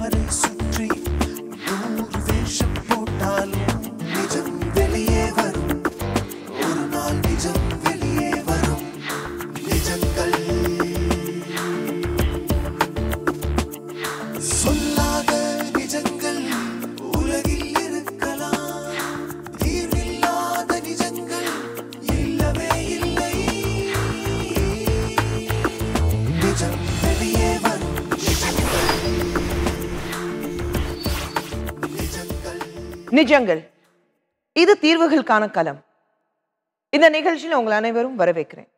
நிஜங்கள் இது தீர்வுகளுக்கான களம். இந்த நிகழ்ச்சியில் உங்கள் அனைவரும் வரவேற்கிறேன்.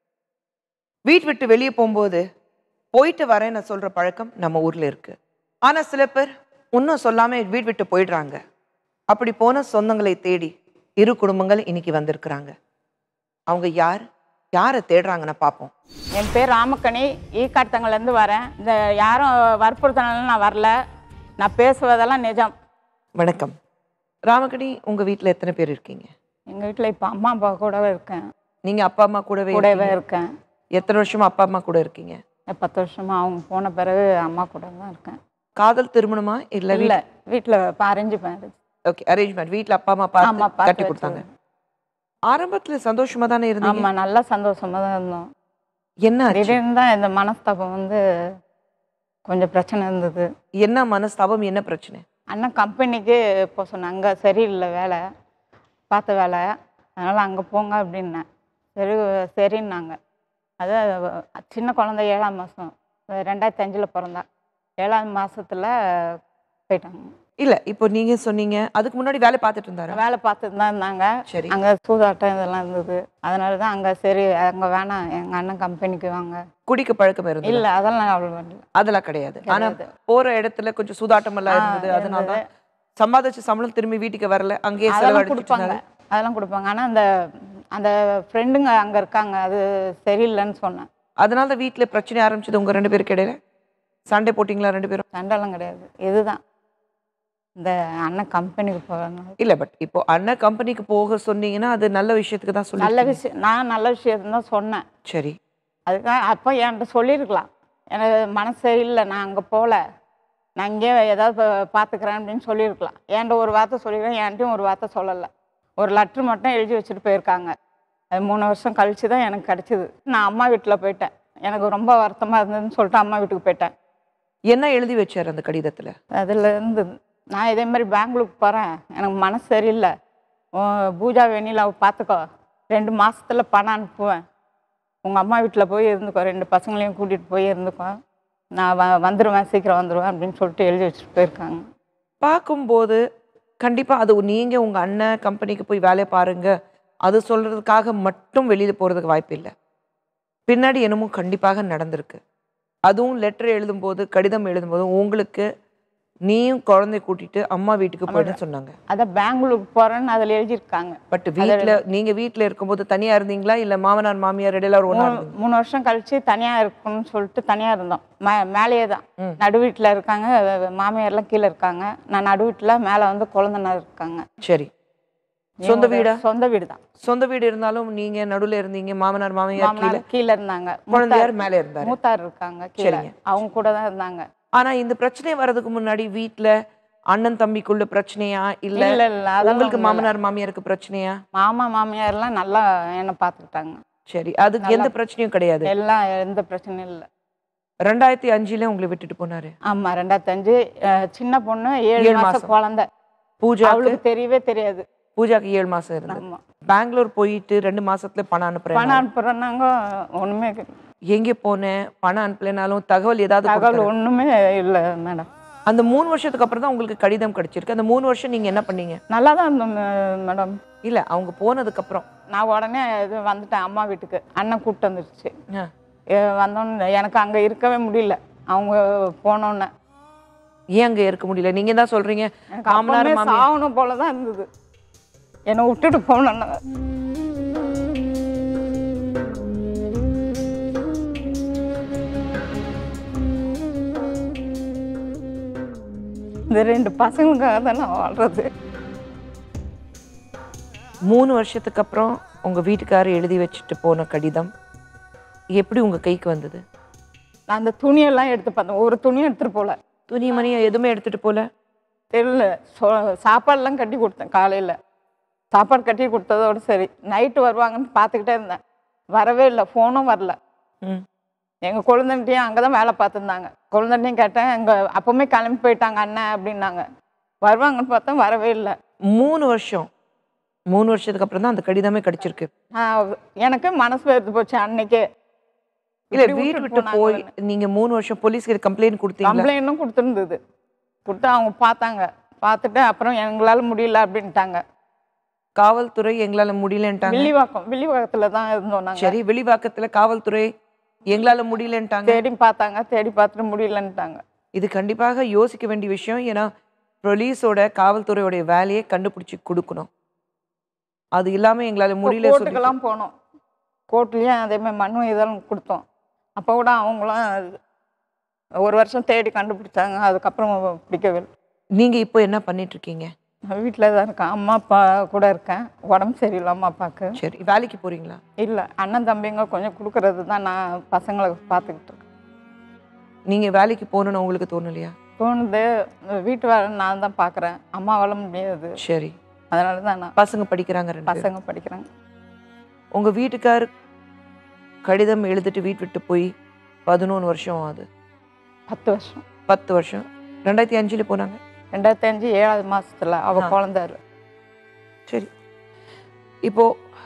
வீட்டு விட்டு வெளியே போகும்போது போயிட்டு வரேன்னு சொல்ற பழக்கம் நம்ம ஊர்ல இருக்கு. ஆனா சில பேர் இன்னும் சொல்லாம வீட்டு விட்டு போயிடுறாங்க. அப்படி போன சொந்தங்களை தேடி இரு குடும்பங்கள் இன்னைக்கு வந்திருக்கிறாங்க. அவங்க யாரை தேடுறாங்கன்னு பார்ப்போம். என் பேர் ராமக்கணி, ஈக்காட்டங்கள்லேருந்து வரேன். இந்த யாரும் வற்புறுத்தினாலும் நான் வரல, நான் பேசுவதெல்லாம் நிஜம். வணக்கம் ராமக்கணி. உங்க வீட்டில் எத்தனை பேர் இருக்கீங்க? எங்கள் வீட்டில் இப்போ அம்மா அப்பா கூடவே இருக்கேன். நீங்க அப்பா அம்மா கூடவே இருக்கேன். எத்தனை வருஷமா அப்பா அம்மா கூட இருக்கீங்க? 10 வருஷமா. அவங்க போன பிறகு அம்மா கூட தான் இருக்கேன். காதல் திருமணமா? இல்லை, வீட்டில் arrange marriage. Okay, arrange marriage. வீட்டில் அப்பா அம்மா பார்த்து கட்டி கொடுத்தாங்க. ஆரம்பத்துல சந்தோஷமா தானே இருந்தீங்க? ஆமா, நல்லா சந்தோஷமா தான் இருந்தோம். என்ன திடீர்னு தான் இந்த மனஸ்தாபம் வந்து கொஞ்சம் பிரச்சனை இருந்தது. என்ன மனஸ்தாபம், என்ன பிரச்சனை? அண்ணன் கம்பெனிக்கு போக சொன்னேன். அங்கே சரியில்லை வேலை, பார்த்த வேலை, அதனால் அங்கே போங்க அப்படின்னேன். சரின்னாங்க. அது சின்ன குழந்தை 7ஆம் மாதம், 2005 பிறந்தா. 7ஆம் மாதத்தில் போயிட்டாங்க. இல்லை, இப்போ நீங்கள் சொன்னீங்க அதுக்கு முன்னாடி வேலை பார்த்துட்டு இருந்தாரு? வேலை பார்த்துட்டு தான் இருந்தாங்க. சரி. அங்கே சூதாட்டம் இதெல்லாம் இருந்தது. அதனால தான் அங்கே சரி அங்கே வேணாம், எங்கள் அண்ணன் கம்பெனிக்கு வாங்க. குடிக்க பழக்கம் இருந்தது? இல்லை, அதெல்லாம் அவ்வளோ அதெல்லாம் கிடையாது. ஆனால் போகிற இடத்துல கொஞ்சம் சூதாட்டம் எல்லாம் இருந்தது. அதனால தான் சம்பாதிச்ச சம்பளம் திரும்பி வீட்டுக்கு வரல, அங்கேயே செலவு கொடுப்பாங்க. அதெல்லாம் கொடுப்பாங்க. ஆனால் அந்த ஃப்ரெண்டுங்க அங்கே இருக்காங்க, அது சரியில்லைன்னு சொன்னேன். அதனால தான் வீட்டில் பிரச்சனை ஆரம்பிச்சது. உங்கள் 2 பேருக்கு இடையில சண்டை போட்டிங்களா? 2 பேரும்? சண்டைலாம் கிடையாது. இதுதான் இந்த அண்ணன் கம்பெனிக்கு போகிறாங்க. இல்லை, பட் இப்போ அண்ணன் கம்பெனிக்கு போக சொன்னீங்கன்னா அது நல்ல விஷயத்துக்கு தான் சொல்லி. நல்ல விஷயம், நான் நல்ல விஷயத்துக்கு தான் சொன்னேன். சரி. அதுக்காக அப்போ என்கிட்ட சொல்லியிருக்கலாம், எனக்கு மனசே இல்லை, நான் அங்கே போகல, நான் இங்கே ஏதாவது பார்த்துக்கிறேன் அப்படின்னு சொல்லியிருக்கலாம். என்கிட்ட ஒரு வார்த்தை சொல்லியிருக்கேன், என்கிட்டையும் ஒரு வார்த்தை சொல்லலை. ஒரு லெட்ரு மட்டும் எழுதி வச்சுட்டு போயிருக்காங்க. அது 3 வருஷம் கழிச்சு தான் எனக்கு கிடச்சிது. நான் அம்மா வீட்டில் போயிட்டேன். எனக்கு ரொம்ப வருத்தமாக இருந்ததுன்னு சொல்லிட்டு அம்மா வீட்டுக்கு போயிட்டேன். என்ன எழுதி வச்சார் அந்த கடிதத்தில்? அதுலேருந்து நான் இதே மாதிரி பெங்களூருக்கு போகிறேன், எனக்கு மனசு சரியில்லை, பூஜா வெண்ணிலாவை பார்த்துக்கோ, 2 மாதத்தில் பணம் அனுப்புவேன், உங்கள் அம்மா வீட்டில் போய் இருந்துக்கோ, 2 பசங்களையும் கூட்டிகிட்டு போய் இருந்துக்கோ, நான் வந்துடுவேன், சீக்கிரம் வந்துடுவேன் அப்படின்னு சொல்லிட்டு எழுதி வச்சுட்டு போயிருக்காங்க. பார்க்கும்போது கண்டிப்பாக அது நீங்கள் உங்கள் அண்ணன் கம்பெனிக்கு போய் வேலையை பாருங்க அது சொல்கிறதுக்காக மட்டும் வெளியில் போகிறதுக்கு வாய்ப்பு இல்லை. பின்னாடி என்னமோ கண்டிப்பாக நடந்திருக்கு. அதுவும் லெட்டர் எழுதும்போது, கடிதம் எழுதும்போது உங்களுக்கு நீயும் குழந்தைய கூட்டிட்டு அம்மா வீட்டுக்கு போயிட்டு சொன்னாங்க. அதான் பெங்களூருக்கு போறேன்னு அதில் எழுதியிருக்காங்க. பட் நீங்க வீட்டில் இருக்கும்போது தனியா இருந்தீங்களா இல்லை மாமனார் மாமியார் இடையில? 3 வருஷம் கழிச்சு தனியா இருக்கணும்னு சொல்லிட்டு தனியா இருந்தோம். மேலேயே தான் நடு வீட்டில் இருக்காங்க, மாமியார்லாம் கீழே இருக்காங்க, நான் நடு வீட்டில் மேலே வந்து குழந்தைனார் இருக்காங்க. சரி. சொந்த வீடா? சொந்த வீடு தான். சொந்த வீடு இருந்தாலும் நீங்க நடுவில் இருந்தீங்க, மாமனார் மாமியார் கீழே இருந்தாங்க, குழந்தையார் மேலே இருந்தாங்க, மூத்தார் இருக்காங்க கீழே, அவங்க கூட தான் இருந்தாங்க. ஆனா இந்த பிரச்சனை வர்றதுக்கு முன்னாடி வீட்டுல அண்ணன் தம்பிக்குள்ள பிரச்சனையா இல்ல உங்களுக்கு மாமனார் மாமியாருக்கு பிரச்சனையா? மாமா மாமியார்லாம் நல்லா என்ன பார்த்துக்கிட்டாங்க. சரி, அதுக்கு எந்த பிரச்சனையும் கிடையாது? எல்லாம் எந்த பிரச்சனையும் இல்லை. 2005 உங்களை விட்டுட்டு போனாரு? ஆமா, 2005. சின்ன பொண்ணு 7 மாசம் குழந்தை. பூஜா அவளுக்கு தெரியவே தெரியாது. பூஜாக்கு 7 மாசம் இருந்தது. பெங்களூர் போயிட்டு 2 மாசத்துல பணம் அனுப்புறேன்னாங்க. ஒண்ணுமே எங்கே போனேன், பணம் அனுப்பலைனாலும் தகவல் ஒண்ணுமே இல்லை மேடம். அந்த 3 வருஷத்துக்கு அப்புறம் தான் உங்களுக்கு கடிதம் கிடைச்சிருக்கு. அந்த 3 வருஷம் நீங்க என்ன பண்ணீங்க? நல்லா தான் இருந்தோம் மேடம். இல்ல, அவங்க போனதுக்கு அப்புறம் நான் உடனே வந்துட்டேன் அம்மா வீட்டுக்கு. அண்ணன் கூப்பிட்டு வந்துருச்சு. வந்தோன்னு எனக்கு அங்க இருக்கவே முடியல. அவங்க போனோன்னு. ஏன் அங்க இருக்க முடியல? நீங்க தான் சொல்றீங்க சாகணும் போலதான் இருந்தது. என்னை விட்டுட்டு போனோன்னு. இந்த 2 பசங்களுக்காக தான் நான் வாழ்றது. 3 வருஷத்துக்கு அப்புறம் உங்க வீட்டுக்காரர் எழுதி வச்சுட்டு போன கடிதம் எப்படி உங்க கைக்கு வந்தது? நான் அந்த துணியெல்லாம் எடுத்து பார்த்தேன். ஒரு துணியும் எடுத்துட்டு போல. துணிமணி எதுவுமே எடுத்துட்டு போல? தெரியல. சாப்பாடுலாம் கட்டி கொடுத்தேன் காலையில். சாப்பாடு கட்டி கொடுத்ததோடு சரி. நைட்டு வருவாங்கன்னு பார்த்துக்கிட்டே இருந்தேன். வரவே இல்லை. ஃபோனும் வரல. ம். எங்கள் கொழுந்தன்ட்டையும் அங்கே தான் வேலை பார்த்துருந்தாங்க. கொழுந்தன்ட்டையும் கேட்டேன், எங்கள் அப்போவுமே கிளம்பி போயிட்டாங்க அண்ணன் அப்படின்னாங்க. வருவாங்கன்னு பார்த்தா வரவே இல்லை. 3 வருஷம். 3 வருஷத்துக்கு அப்புறம் தான் அந்த கடிதமே கிடைச்சிருக்கு. எனக்கு மனசு வெறுத்து போச்சு அன்னைக்கே. இல்ல இப்படி வீட்டு விட்டுட்டு விட்டு போய் போனாங்கன்னு. நீங்க 3 வருஷம் போலீஸ்க்கு கம்ப்ளைண்ட் கொடுத்தீங்களா? கம்ப்ளைண்ட்டும் கொடுத்துருந்தது. கொடுத்து அவங்க பார்த்தாங்க. பார்த்துட்டு அப்புறம் எங்களால் முடியல அப்படின்ட்டாங்க. காவல்துறை எங்களால முடியலன்ட்டாங்க. வில்லிவாக்கத்தில் தான் இருந்தோம் நாங்கள். சரி, வில்லிவாக்கத்துல காவல்துறை எங்களால முடியலன்ட்டாங்க. தேடி பார்த்தாங்க. தேடி பார்த்துட்டு முடியலன்ட்டாங்க. இது கண்டிப்பாக யோசிக்க வேண்டிய விஷயம். ஏன்னா போலீஸோட காவல்துறையோட வேலையை கண்டுபிடிச்சு கொடுக்கணும். அது இல்லாம எங்களால முடியல சொல்லி கோர்ட்டுக்கெல்லாம் போனோம். கோர்ட்லேயும் அதேமாதிரி மனு இதெல்லாம் கொடுத்தோம். அப்போ கூட அவங்களாம் 1 வருஷம் தேடி கண்டுபிடிச்சாங்க. அதுக்கப்புறம் பிடிக்கவே இல்லை. நீங்க இப்போ என்ன பண்ணிட்டு இருக்கீங்க? வீட்டில் தான் இருக்கேன். அம்மா அப்பா கூட இருக்கேன். உடம்பு சரியில்லை அம்மா அப்பாவுக்கு. சரி, வேலைக்கு போறீங்களா? இல்லை, அண்ணன் தம்பிங்க கொஞ்சம் கொடுக்கறது தான் நான் பசங்களை பார்த்துக்கிட்டு இருக்கேன். நீங்க வேலைக்கு போகணும்னு உங்களுக்கு தோணலையா? தோணுது. வீட்டு வேலை நான் தான் பார்க்குறேன். அம்மாவால முடியாது. சரி, அதனால தான் நான். பசங்க படிக்கிறாங்க 2 பேரும். பசங்க படிக்கிறாங்க. உங்க வீட்டுக்கார் கடிதம் எழுதிட்டு வீட்டு விட்டு போய் 11 வருஷம் ஆகுது. 10 வருஷம். 10 வருஷம். 2005 போனாங்க. 2005 7வது மாசத்துல அவ குழந்தாரு. சரி, இப்போ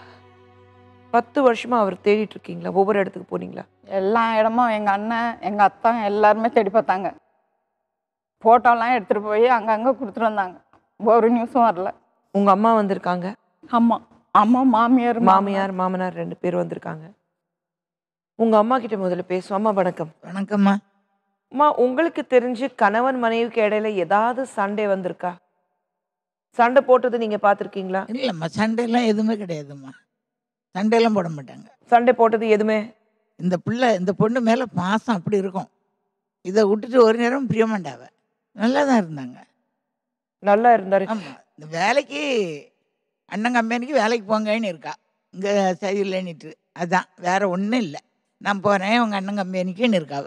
10 வருஷமா அவர் தேடிட்டு இருக்கீங்களா? ஒவ்வொரு இடத்துக்கு போனீங்களா? எல்லா இடமும் எங்கள் அண்ணன் எங்கள் அத்தா எல்லாருமே தேடி பார்த்தாங்க. ஃபோட்டோலாம் எடுத்துகிட்டு போய் அங்கங்கே கொடுத்துட்டு வந்தாங்க. ஒரு நியூஸும் வரல. உங்க அம்மா வந்திருக்காங்க? ஆமாம். அம்மா மாமியார் மாமியார் மாமனார் 2 பேர் வந்திருக்காங்க. உங்க அம்மா கிட்ட முதல்ல பேசுவோம். அம்மா வணக்கம். வணக்கம்மா. அம்மா, உங்களுக்கு தெரிஞ்சு கணவன் மனைவிக்கு இடையில ஏதாவது சண்டை வந்திருக்கா? சண்டை போட்டது நீங்க பார்த்துருக்கீங்களா? இல்லைம்மா, சண்டையெல்லாம் எதுவுமே கிடையாதும்மா. சண்டையெல்லாம் போட மாட்டாங்க. சண்டை போட்டது எதுவுமே? இந்த பொண்ணு மேலே பாசம் அப்படி இருக்கும். இதை விட்டுட்டு ஒரு நேரம் பிரிய மாட்டாவ. நல்லா தான் இருந்தாங்க. நல்லா இருந்தாரு. ஆமாம், இந்த வேலைக்கு அண்ணன் கம்பெனிக்கு வேலைக்கு போங்கன்னு இருக்கா. இங்கே சரியில்லைன்னுட்டு அதான், வேற ஒன்றும் இல்லை. நான் போகிறேன் உங்கள் அண்ணன் கம்பெனிக்குன்னு இருக்காவ.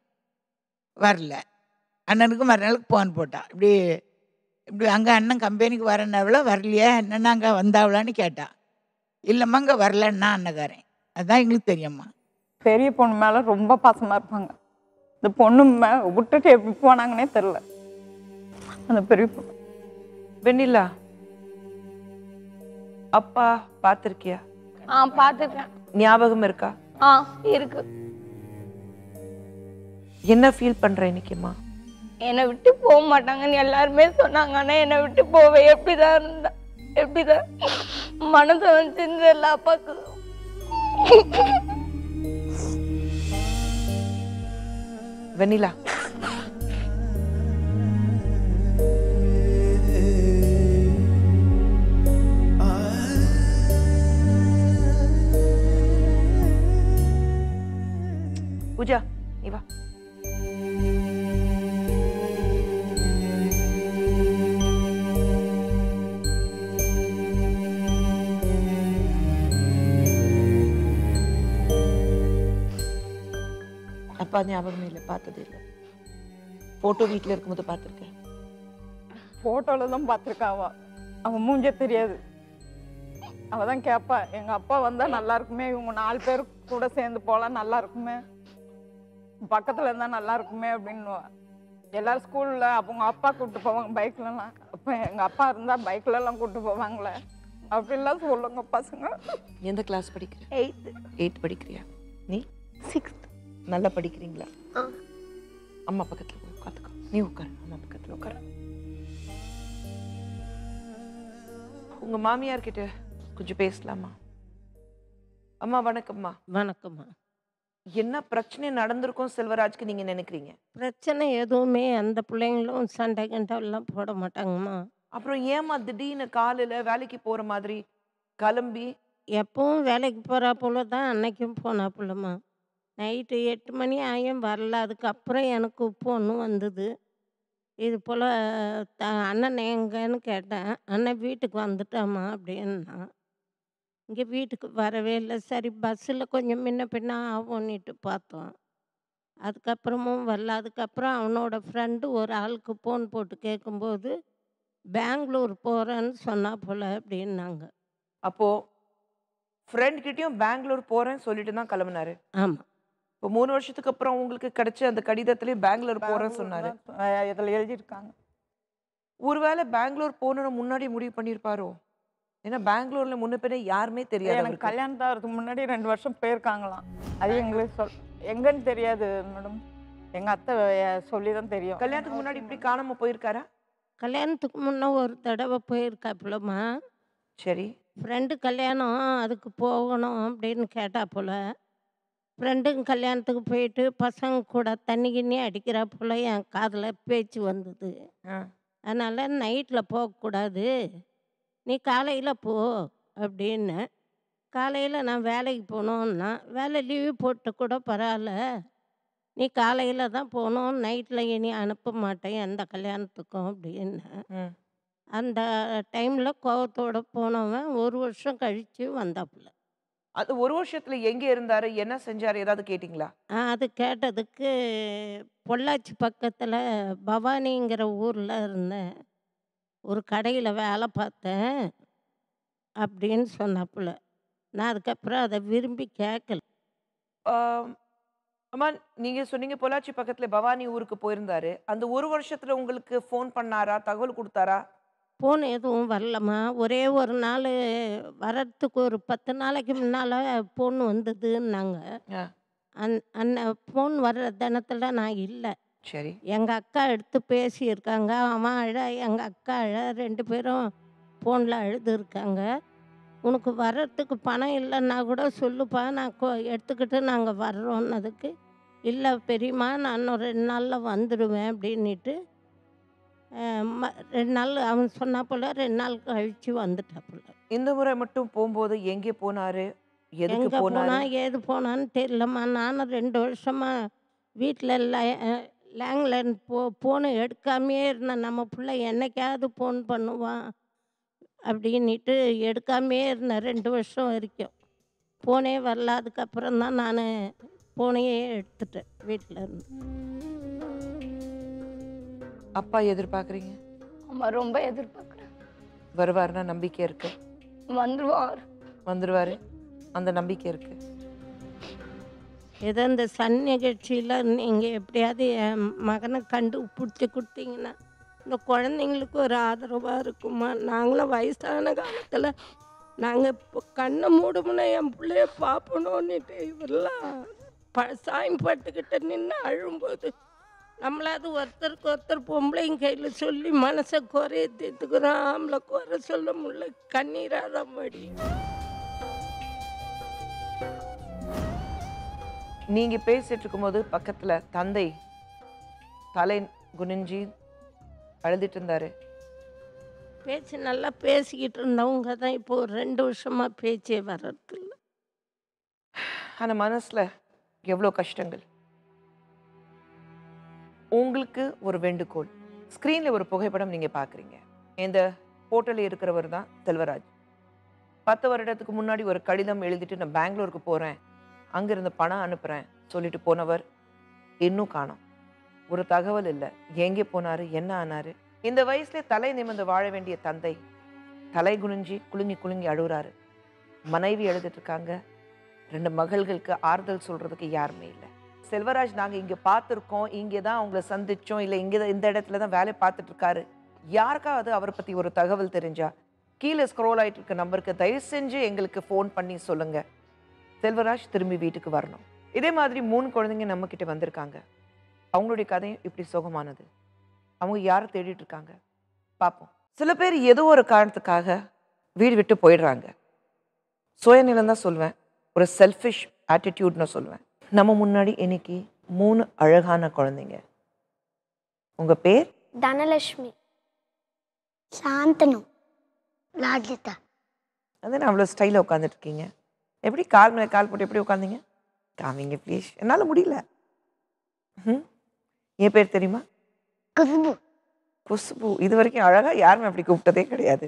வரல. அண்ணனுக்கு மறுநாளுக்கு ஃபோன் போட்டான். இப்படி அங்கே அண்ணன் கம்பெனிக்கு வரனாவளோ வரலையா, என்னென்ன அங்கே வந்தாவளான்னு கேட்டா. இல்லைம்மா அங்கே வரலன்னா அண்ணக்காரன். அதுதான் எங்களுக்கு தெரியும்மா. பெரிய பொண்ணு மேலே ரொம்ப பாசமாக இருப்பாங்க. இந்த பொண்ணு விட்டுட்டு எப்படி போனாங்கன்னே தெரில. அந்த பெரிய பொண்ணு. வெண்ணிலா, அப்பா பார்த்திருக்கியா? பார்த்துருக்கேன். ஞாபகம் இருக்கா? இருக்கு. என்ன ஃபீல் பண்ற இன்னைக்குமா? என்னை விட்டு போக மாட்டாங்கன்னு எல்லாருமே சொன்னாங்க. ஆனா என்னை விட்டு போவே எப்படிதான் இருந்தா, எப்படிதான் மனசு வந்து எல்லா அப்பாக்கு. வெண்ணிலா, பூஜா நீ வா. அப்பா ஞாபகமே இல்லை, பார்த்தது இல்லை. போட்டோ வீட்டில் இருக்கும்போது பார்த்துருக்கேன். ஃபோட்டோவில் தான் பார்த்துருக்காவா. அவன் மூஞ்சே தெரியாது. அவள் தான் கேட்பா, எங்கள் அப்பா வந்தால் நல்லா இருக்குமே, இவங்க 4 பேர் கூட சேர்ந்து போகலாம், நல்லா இருக்குமே, பக்கத்தில் இருந்தால் நல்லா இருக்குமே அப்படின்னுவா. எல்லோரும் ஸ்கூலில் அவங்க அப்பா கூப்பிட்டு போவாங்க பைக்லலாம். அப்போ எங்கள் அப்பா இருந்தால் பைக்லலாம் கூப்பிட்டு போவாங்களே அப்படிலாம் சொல்லுங்க பசங்க. எந்த கிளாஸ் படிக்கிற? 8th படிக்கிறியா? நீ 6th. நல்லா படிக்கிறீங்களா? அம்மா பக்கத்தில் போய் உட்காந்துக்கோ. நீ உட்காரு, அம்மா பக்கத்தில் உட்காரு. உங்க மாமியார் கிட்ட கொஞ்சம் பேசலாமா? அம்மா வணக்கம்மா. வணக்கம்மா. என்ன பிரச்சனை நடந்திருக்கும் செல்வராஜ்க்கு நீங்க நினைக்கிறீங்க? பிரச்சனை எதுவுமே அந்த பிள்ளைங்களும் சண்டை கண்டெல்லாம் போட மாட்டாங்கம்மா. அப்புறம் ஏமா திடீர்னு காலையில வேலைக்கு போற மாதிரி கிளம்பி? எப்பவும் வேலைக்கு போகிறா போல தான் அன்னைக்கும் போனா போலம்மா. நைட்டு 8 மணி ஆகியும் வரல. அதுக்கப்புறம் எனக்கு ஃபோனு வந்தது. இது போல் அண்ணன் எங்கன்னு கேட்டேன். அண்ணன் வீட்டுக்கு வந்துட்டாம்மா அப்படின்னா. இங்கே வீட்டுக்கு வரவே இல்லை. சரி பஸ்ஸில் கொஞ்சம் முன்ன பின்ன ஆகும்னுட்டு பார்த்தோம். அதுக்கப்புறமும் வரல. அதுக்கப்புறம் அவனோட ஃப்ரெண்டு ஒரு ஆளுக்கு ஃபோன் போட்டு கேட்கும்போது, பெங்களூர் போகிறேன்னு சொன்னா போல அப்படின்னாங்க. அப்போ ஃப்ரெண்ட் கிட்டயும் பெங்களூர் போறேன்னு சொல்லிட்டு தான் கிளம்புனாரு. ஆமாம். இப்போ 3 வருஷத்துக்கு அப்புறம் உங்களுக்கு கிடைச்ச அந்த கடிதத்திலே பெங்களூர் போறேன்னு சொன்னாரு. இதில் எழுதியிருக்காங்க. ஒருவேளை பெங்களூர் போகணும்னு முன்னாடி முடிவு பண்ணியிருப்பாரோ? ஏன்னா பெங்களூர்ல முன்ன பின்ன யாருமே தெரியாது எனக்கு அவருக்கு. கல்யாணம் ஆகிறதுக்கு முன்னாடி 2 வருஷம் போயிருக்காங்களாம். அது எங்களுக்கு எங்கன்னு தெரியாது மேடம். எங்கள் அத்தை சொல்லி தான் தெரியும். கல்யாணத்துக்கு முன்னாடி இப்படி காணாம போயிருக்காரா? கல்யாணத்துக்கு முன்னே ஒரு தடவை போயிருக்காப்புலம்மா. சரி. ஃப்ரெண்டு கல்யாணம் அதுக்கு போகணும் அப்படின்னு கேட்டா போல. ஃப்ரெண்டுங்க கல்யாணத்துக்கு போயிட்டு பசங்க கூட தண்ணி கிண்ணி அடிக்கிறா போல என் காதில் பேச்சு வந்தது. ஆ. அதனால் நைட்டில் போகக்கூடாது, நீ காலையில் போ அப்படின்னு. காலையில் நான் வேலைக்கு போகணுன்னா, வேலை லீவு போட்டு கூட பரவாயில்ல, நீ காலையில் தான் போகணும், நைட்டில் இனி அனுப்ப மாட்டேன் எந்த கல்யாணத்துக்கும் அப்படின்னு. ம். அந்த டைமில் கோவத்தோட போனவன் 1 வருஷம் கழித்து வந்தாப்புல. அது 1 வருஷத்துல எங்க இருந்தாரு? என்ன செஞ்சாரு? ஏதாவது கேட்டீங்களா? அது கேட்டதுக்கு பொள்ளாச்சி பக்கத்தில் பவானிங்கிற ஊரில் இருந்தேன், ஒரு கடையில் வேலை பார்த்தேன் அப்படின்னு சொன்னாப்புல. நான் அதுக்கப்புறம் அதை விரும்பி கேட்கல. ஆம், அம்மா நீங்க சொன்னீங்க பொள்ளாச்சி பக்கத்துல பவானி ஊருக்கு போயிருந்தாரு. அந்த 1 வருஷத்துல உங்களுக்கு ஃபோன் பண்ணாரா? தகவல் கொடுத்தாரா? ஃபோன் எதுவும் வரலம்மா. ஒரே ஒரு நாள் வர்றதுக்கு ஒரு 10 நாளைக்கு முன்னால் ஃபோன் வந்ததுன்னாங்க. ஆ. அந்த ஃபோன் வர்ற தினத்தில் நான் இல்லை. சரி. எங்கள் அக்கா எடுத்து பேசியிருக்காங்க. அவன் அழ, எங்கள் அக்கா அழ, 2 பேரும் ஃபோனில் அழுதுருக்காங்க. உனக்கு வர்றதுக்கு பணம் இல்லைன்னா கூட சொல்லுப்பா, நான் எடுத்துக்கிட்டு நாங்கள் வர்றோன்னதுக்கு, இல்லை பெரியம்மா நான் இன்னும் 2 நாளில் வந்துடுவேன் அப்படின்ட்டு 2 நாள் அவன் சொன்னா போல 2 நாள் கழிச்சு வந்துட்டாப்புல. இந்த முறை மட்டும் போகும்போது எங்கே போனாரு? எதுக்கு எங்கே போனாரு? போனா ஏது போனான்னு தெரியலம்மா. நானும் 2 வருஷமா வீட்டில் லேண்ட்லைன் ஃபோனு எடுக்காமையே இருந்தேன். நம்ம பிள்ளை என்னைக்காவது ஃபோன் பண்ணுவான் அப்படின்ட்டு எடுக்காமையே இருந்தேன் 2 வருஷம் வரைக்கும். ஃபோனே வரல. அதுக்கப்புறம் தான் நான் ஃபோனையே எடுத்துட்டேன் வீட்டில் இருந்து. அப்பா எதிர்பார்க்குறீங்க? ஆமா, ரொம்ப எதிர்பார்க்குறேன். வருவாருன்னா நம்பிக்கை இருக்கு. வந்துருவார். வந்துருவாரு. அந்த நம்பிக்கை இருக்கு. ஏதோ இந்த சன் நிகழ்ச்சியில் நீங்கள் எப்படியாவது என் மகனை கண்டுபிடிச்சி கொடுத்தீங்கன்னா இந்த குழந்தைங்களுக்கு ஒரு ஆதரவாக இருக்குமா. நாங்களும் வயசான காலத்தில் நாங்கள் இப்போ கண்ணை மூடுமுன்னா என் பிள்ளைய பார்ப்பணுன்னுட்டு இவரெல்லாம் சாயம் பட்டுக்கிட்ட நின்று அழும்போது நம்மளாவது ஒருத்தருக்கு ஒருத்தர் பொம்பளைங்க கையில் சொல்லி மனசை குறைய தீர்த்துக்கிறோம். ஆம்பளை குறை சொல்ல முடியல, கண்ணீராக தான் வடியும். நீங்க பேசிட்டு இருக்கும்போது பக்கத்துல தந்தை தலை குனிஞ்சி அழுதுட்டு இருந்தாரு. பேச்சு நல்லா பேசிக்கிட்டு இருந்தவங்க தான் இப்போ ஒரு 2 வருஷமாக பேச்சே வர்றதில்ல. ஆனா மனசுல எவ்வளோ கஷ்டங்கள். உங்களுக்கு ஒரு வேண்டுகோள். ஸ்க்ரீனில் ஒரு புகைப்படம் நீங்கள் பார்க்குறீங்க. இந்த போர்ட்டலில் இருக்கிறவர் தான் செல்வராஜ். 10 வருடத்துக்கு முன்னாடி ஒரு கடிதம் எழுதிட்டு நான் பெங்களூருக்கு போகிறேன், அங்கிருந்து பணம் அனுப்புகிறேன் சொல்லிட்டு போனவர் இன்னும் காணோம். ஒரு தகவல் இல்லை. எங்கே போனார், என்ன ஆனார்? இந்த வயசுல தலை நிமிர்ந்து வாழ வேண்டிய தந்தை தலை குனிஞ்சி குலுங்கி குலுங்கி அழுகுறாரு. மனைவி எழுதிட்டு இருக்காங்க. 2 மகள்களுக்கு ஆறுதல் சொல்கிறதுக்கு யாருமே இல்லை. செல்வராஜ் நாங்கள் இங்கே பார்த்துருக்கோம், இங்கே தான் அவங்கள சந்தித்தோம், இல்லை இங்கே தான் இந்த இடத்துல தான் வேலை பார்த்துட்டு இருக்காரு. யாருக்காவது அவரை பற்றி ஒரு தகவல் தெரிஞ்சா கீழே ஸ்க்ரோல் ஆகிட்டு இருக்க நம்பருக்கு தயவு செஞ்சு எங்களுக்கு ஃபோன் பண்ணி சொல்லுங்கள். செல்வராஜ் திரும்பி வீட்டுக்கு வரணும். இதே மாதிரி 3 குழந்தைங்க நம்மக்கிட்ட வந்திருக்காங்க. அவங்களுடைய கதையும் இப்படி சுகமானது. அவங்க யாரை தேடிட்டு இருக்காங்க பார்ப்போம். சில பேர் ஏதோ ஒரு காரணத்துக்காக வீடு விட்டு போயிடுறாங்க. சுயநிலம் தான் சொல்லுவேன், ஒரு செல்ஃபிஷ் ஆட்டிடியூட்னு சொல்லுவேன். நம்ம முன்னாடி இன்னைக்கு 3 அழகான குழந்தைங்க. உங்க பேர்? தனலட்சுமி, சாந்தனு, ராஜிதா. அது அவ்வளோ ஸ்டைலாக உட்காந்துட்டு இருக்கீங்க. எப்படி கால் மேலே கால் போட்டு எப்படி உட்காந்தீங்க? காமிங்க ப்ளீஸ். என்னால் முடியல. என் பேர் தெரியுமா? குசுபு. குசுபு. இது வரைக்கும் அழகாக யாருமே அப்படி கூப்பிட்டதே கிடையாது.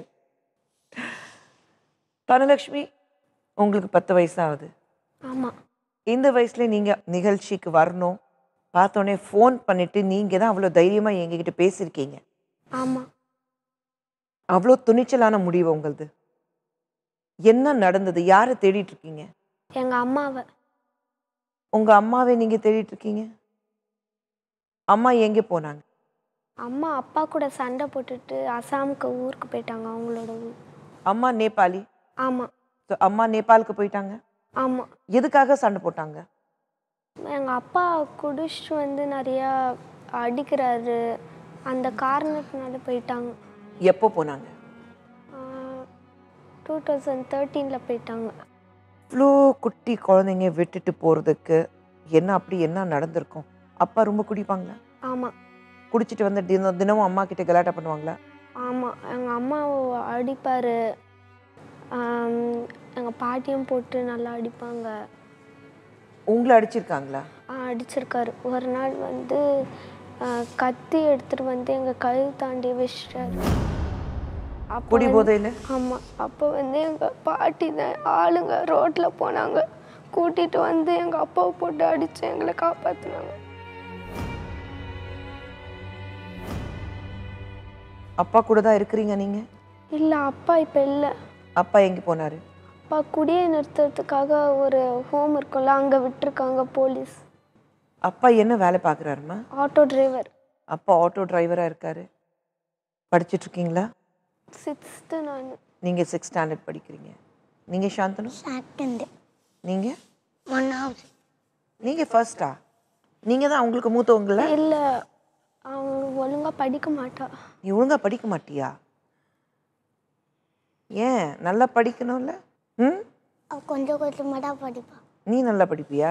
தனலட்சுமி, உங்களுக்கு 10 வயசு ஆகுது. ஆமாம். இந்த வயசுல நீங்கள் நிகழ்ச்சிக்கு வரணும், பார்த்தோன்னே ஃபோன் பண்ணிட்டு நீங்கள் தான் அவ்வளோ தைரியமாக எங்ககிட்ட பேசியிருக்கீங்க. ஆமாம். அவ்வளோ துணிச்சலான முடிவு உங்களது. என்ன நடந்தது? யாரை தேடிட்டு இருக்கீங்க? எங்கள் அம்மாவை. உங்கள் அம்மாவை நீங்கள் தேடிட்டு இருக்கீங்க? அம்மா எங்கே போனாங்க? அம்மா அப்பா கூட சண்டை போட்டுட்டு அசாமுக்கு ஊருக்கு போயிட்டாங்க, அவங்களோட ஊர். அம்மா நேபாளி. ஆமாம். ஸோ அம்மா நேபாளுக்கு போயிட்டாங்க. ஆமாம். எதுக்காக சண்டை போட்டாங்க? எங்கள் அப்பா குடிச்சிட்டு வந்து நிறையா அடிக்கிறாரு, அந்த காரணத்தினால போயிட்டாங்க. எப்போ போனாங்க? 2013 போயிட்டாங்க. இவ்வளோ குட்டி குழந்தைங்க விட்டுட்டு போகிறதுக்கு அப்படி என்ன நடந்திருக்கும்? அப்பா ரொம்ப குடிப்பாங்களா? ஆமாம். குடிச்சிட்டு வந்து தினமும் அம்மா கிட்ட கலாட்டா பண்ணுவாங்களா? ஆமாம். எங்கள் அம்மாவை அடிப்பார், எங்கள் பாட்டியும் போட்டு நல்லா அடிப்பாங்க. உங்களை அடிச்சிருக்காங்களா? அடிச்சிருக்காரு. ஒரு நாள் வந்து கத்தி எடுத்துகிட்டு வந்து எங்கள் கழுவு தாண்டி வச்சிட்டாரு. குடி போதையில்? ஆமாம். அப்போ வந்து எங்கள் பாட்டி தான் ஆளுங்க ரோட்டில் போனாங்க, கூட்டிகிட்டு வந்து எங்கள் அப்பாவை போட்டு அடித்து எங்களை காப்பாற்றினாங்க. அப்பா கூட தான் இருக்கிறீங்க நீங்கள்? இல்லை, அப்பா இப்போ இல்லை. அப்பா எங்கே போனார்? அப்பா குடியை நிறுத்துறதுக்காக ஒரு ஹோம் இருக்கும்ல, அங்கே விட்டுருக்காங்க போலீஸ். அப்பா என்ன வேலை பார்க்குறாருமா? Auto driver. அப்பா ஆட்டோ டிரைவராக இருக்காரு. படிச்சுட்டு இருக்கீங்களா? 6th நான். நீங்கள் 6th ஸ்டாண்டர்ட் படிக்கிறீங்க. நீங்கள் சாந்தனு? 2nd. நீங்கள்? 1வது. நீங்கள் ஃபர்ஸ்டா? நீங்கள் தான் அவங்களுக்கு மூத்தவங்கள? இல்லை, அவங்க ஒழுங்காக படிக்க மாட்டா. நீ ஒழுங்காக படிக்க மாட்டியா? ஏன்? நல்லா படிக்கணும்ல? ம், கொஞ்சம் கொஞ்சமாக தான் படிப்பா. நீ நல்லா படிப்பியா?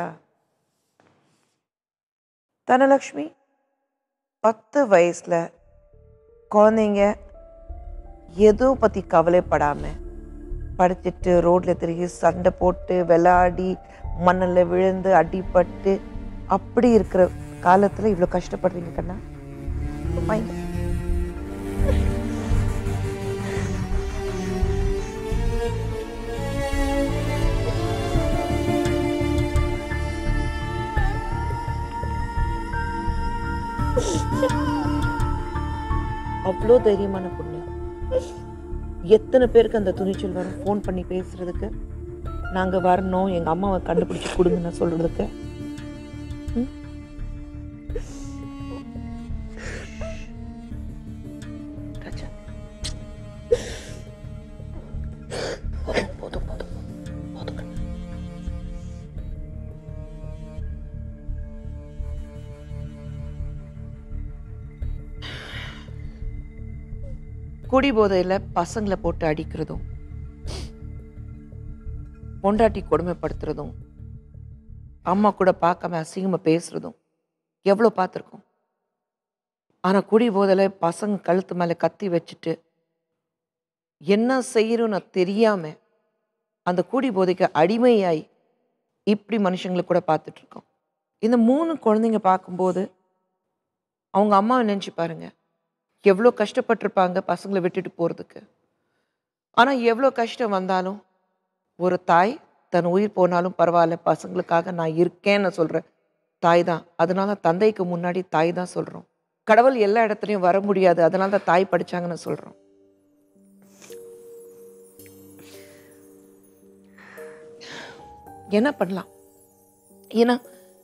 தனலக்ஷ்மி, 10 வயசுல குழந்தைங்க எதுவும் பற்றி கவலைப்படாமல் படிச்சுட்டு ரோட்டில் திரும்பி சண்டை போட்டு விளையாடி மண்ணில் விழுந்து அடிபட்டு அப்படி இருக்கிற காலத்தில் இவ்வளோ கஷ்டப்படுறீங்க கண்ணா. வாங்க. அவ்வளோ தைரியமான பொண்ணு. எத்தனை பேருக்கு அந்த துணிச்சல் வரும் ஃபோன் பண்ணி பேசுறதுக்கு? நாங்கள் வரணும், எங்கள் அம்மாவை கண்டுபிடிச்சி கொடுங்கன்னு சொல்றதுக்கு. போதும் போதும் போதும். குடி போதையில் பசங்களை போட்டு அடிக்கிறதும், பொண்டாட்டி கொடுமைப்படுத்துறதும், அம்மா கூட பார்க்காம அசிங்கமாக பேசுறதும் எவ்வளோ பார்த்துருக்கோம். ஆனால் குடி போதையில் பசங்க கழுத்து மேலே கத்தி வச்சுட்டு என்ன செய்யணும்னு தெரியாமல் அந்த குடி போதைக்கு அடிமையாய் இப்படி மனுஷங்களை கூட பார்த்துட்ருக்கோம். இந்த 3 குழந்தைங்க பார்க்கும்போது அவங்க அம்மாவை நினச்சி பாருங்க, எவ்வளோ கஷ்டப்பட்டிருப்பாங்க பசங்களை விட்டுட்டு போகிறதுக்கு. ஆனால் எவ்வளோ கஷ்டம் வந்தாலும் ஒரு தாய் தன் உயிர் போனாலும் பரவாயில்ல, பசங்களுக்காக நான் இருக்கேன்னு சொல்கிற தாய் தான். அதனால தந்தைக்கு முன்னாடி தாய் தான் சொல்கிறோம். கடவுள் எல்லா இடத்துலையும் வர முடியாது, அதனால தான் தாய் படித்தாங்கன்னு சொல்கிறோம். என்ன பண்ணலாம்? ஏன்னா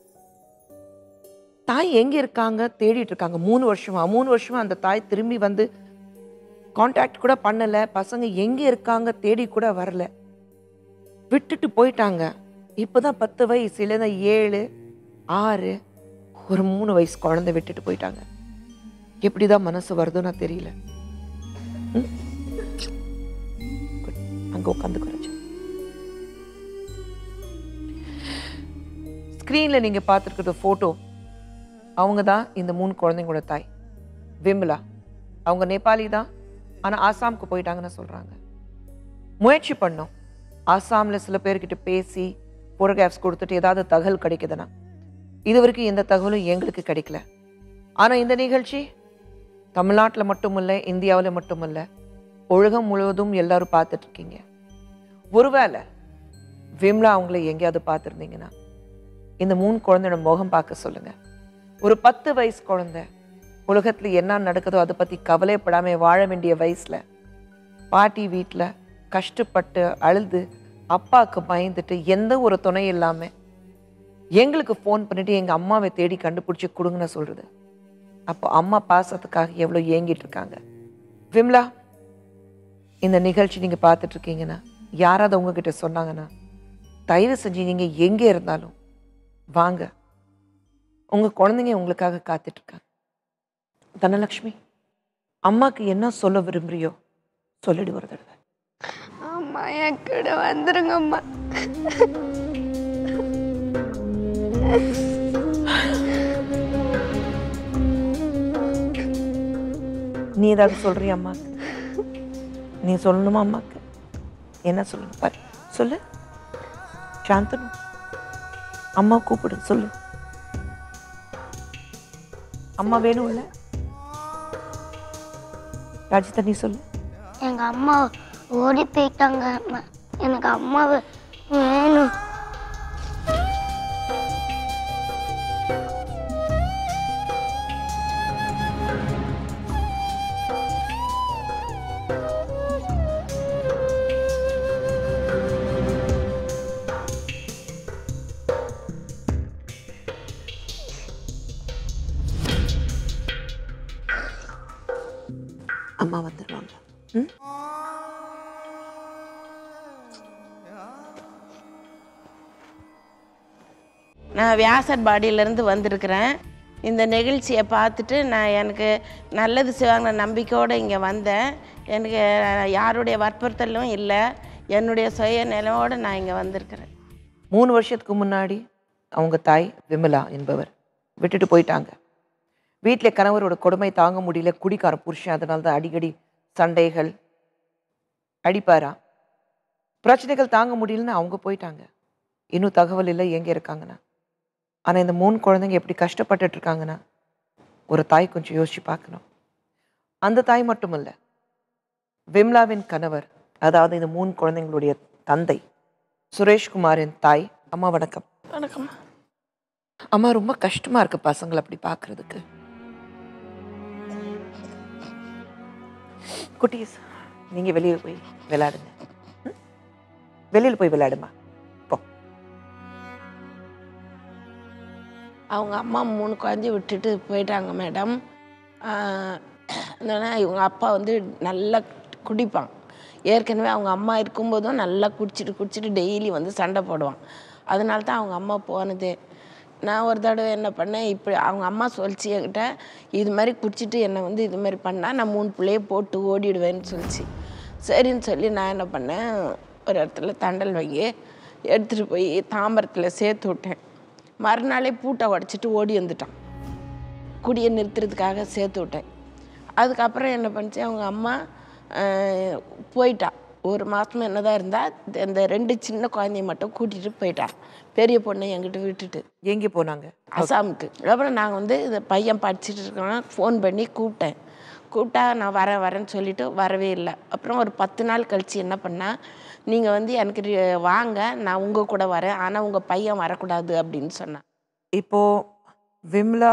தாய் எங்கே இருக்காங்க தேடிட்டு இருக்காங்க. 3 வருஷமா அந்த தாய் திரும்பி வந்து கான்டாக்ட் கூட பண்ணலை. பசங்க எங்கே இருக்காங்க தேடி கூட வரல, விட்டுட்டு போயிட்டாங்க. இப்போதான் 10 வயசு, இல்லைன்னா 7, 6, ஒரு 3 வயசு குழந்தை விட்டுட்டு போயிட்டாங்க. எப்படிதான் மனசு வருதுன்னு தெரியல. அங்க உட்காந்து குறைச்சு ஸ்க்ரீன்ல நீங்க பார்த்துருக்கிற போட்டோ, அவங்க தான் இந்த 3 குழந்தைங்களோட தாய் விமலா. அவங்க நேபாளி தான், ஆனால் ஆசாமுக்கு போயிட்டாங்கன்னு சொல்கிறாங்க. முயற்சி பண்ணோம். ஆசாமில் சில பேர்கிட்ட பேசி போட்டோகிராஃப்ஸ் கொடுத்துட்டு ஏதாவது தகவல் கிடைக்குதுன்னா, இது வரைக்கும் எந்த தகவலும் எங்களுக்கு கிடைக்கல. ஆனால் இந்த நிகழ்ச்சி தமிழ்நாட்டில் மட்டும் இல்லை, இந்தியாவில் மட்டும் இல்லை, உலகம் முழுவதும் எல்லாரும் பார்த்துட்ருக்கீங்க. ஒருவேளை விமலா அவங்கள எங்கேயாவது பார்த்துருந்தீங்கன்னா இந்த 3 குழந்தையோட முகம் பார்க்க சொல்லுங்கள். ஒரு 10 வயசு குழந்தை உலகத்துல என்ன நடக்குதோ அதை பத்தி கவலைப்படாம வாழ வேண்டிய வயசுல பாட்டி வீட்டுல கஷ்டப்பட்டு அழுது அப்பாவுக்கு பயந்துட்டு எந்த ஒரு துணை இல்லாம எங்களுக்கு ஃபோன் பண்ணிட்டு எங்க அம்மாவை தேடி கண்டுபிடிச்சி கொடுங்கன்னு சொல்றது. அப்போ அம்மா பாசத்துக்காக எவ்வளவு ஏங்கிட்டு இருக்காங்க. விம்லா, இந்த நிகழ்ச்சி நீங்க பார்த்துட்டு இருக்கீங்கன்னா யாராவது உங்ககிட்ட சொன்னாங்கன்னா தயவு செஞ்சு நீங்க எங்க இருந்தாலும் வாங்க, உங்க குழந்தைங்க உங்களுக்காக காத்துட்டு இருக்காங்க. தனலட்சுமி, அம்மாக்கு என்ன சொல்ல விரும்புறியோ சொல்லிடு ஒரு தடவை. அம்மா என் கூட வந்துருங்கம்மா. நீ ஏதாவது சொல்றியா அம்மாக்கு? நீ சொல்லணுமா அம்மாக்கு? என்ன சொல்லணும் பாரு, சொல்லு. சாந்தனு, அம்மா கூப்பிடு, சொல்லு. அம்மா வேணும்ல? ராஜிதா நீ சொல்லு. எங்க அம்மா ஓடி போயிட்டாங்க, எனக்கு அம்மா வேணும். அம்மா வந்துடுவாங்க. நான் வியாசர்பாடியிலேருந்து வந்திருக்கிறேன். இந்த நிகழ்ச்சியை பார்த்துட்டு நான் எனக்கு நல்லது செய்வாங்க நம்பிக்கையோடு இங்கே வந்தேன். எனக்கு யாருடைய வற்புறுத்தலும் இல்லை, என்னுடைய சுய நிலையோடு நான் இங்கே வந்திருக்கிறேன். 3 வருஷத்துக்கு முன்னாடி அவங்க தாய் விமலா என்பவர் விட்டுட்டு போயிட்டாங்க. வீட்டில் கணவரோட கொடுமை தாங்க முடியல, குடிக்கார புருஷன், அதனால தான் அடிக்கடி சண்டைகள், அடிப்பாரா, பிரச்சனைகள் தாங்க முடியலன்னு அவங்க போயிட்டாங்க. இன்னும் தகவல் இல்லை எங்கே இருக்காங்கன்னா. ஆனால் இந்த 3 குழந்தைங்க எப்படி கஷ்டப்பட்டுட்டு இருக்காங்கன்னா ஒரு தாய் கொஞ்சம் யோசிச்சு பார்க்கணும். அந்த தாய் மட்டும் இல்லை, விம்லாவின் கணவர், அதாவது இந்த 3 குழந்தைங்களுடைய தந்தை சுரேஷ்குமாரின் தாய். அம்மா வணக்கம். வணக்கம். அம்மா, ரொம்ப கஷ்டமா இருக்கு பசங்களை அப்படி பார்க்கறதுக்கு. குட்டீஸ், நீங்க வெளியே போய் விளையாடுங்க. வெளியில் போய் விளையாடுமா. அவங்க அம்மா 3 குழந்தைய விட்டுட்டு போயிட்டாங்க மேடம். என்னன்னா இவங்க அப்பா வந்து நல்லா குடிப்பான். ஏற்கனவே அவங்க அம்மா இருக்கும்போதும் நல்லா குடிச்சிட்டு டெய்லி வந்து சண்டை போடுவான். அதனால தான் அவங்க அம்மா போனதே. நான் ஒரு தடவை என்ன பண்ணேன், இப்படி அவங்க அம்மா சொல்லிச்சு என்கிட்ட, இது மாதிரி குடிச்சிட்டு என்னை வந்து இது மாதிரி பண்ணால் நான் 3 பிள்ளைய போட்டு ஓடிடுவேன்னு சொல்லிச்சு. சரின்னு சொல்லி நான் என்ன பண்ணேன், ஒரு இடத்துல தண்டல் வாங்கி எடுத்துகிட்டு போய் தாம்பரத்தில் சேர்த்து விட்டேன். மறுநாளே பூட்டை உடச்சிட்டு ஓடி வந்துட்டான். குடியை நிறுத்துறதுக்காக சேர்த்து விட்டேன். அதுக்கப்புறம் என்ன பண்ணிச்சு, அவங்க அம்மா போயிட்டா. 1 மாதம் என்ன தான் இருந்தால் இந்த 2 சின்ன குழந்தைய மட்டும் கூட்டிகிட்டு போயிட்டா. பெரிய பொண்ணை என்கிட்ட விட்டுட்டு. எங்கே போனாங்க? அசாமுக்கு. அப்புறம் நாங்கள் வந்து இந்த பையன் படிச்சுட்டு இருக்கோம், ஃபோன் பண்ணி கூப்பிட்டா நான் வரேன்னு சொல்லிட்டு வரவே இல்லை. அப்புறம் ஒரு 10 நாள் கழித்து என்ன பண்ணால், நீங்கள் வந்து எனக்கு வாங்க, நான் உங்கள் கூட வரேன், ஆனால் உங்கள் பையன் வரக்கூடாது அப்படின்னு சொன்னான். இப்போது விம்லா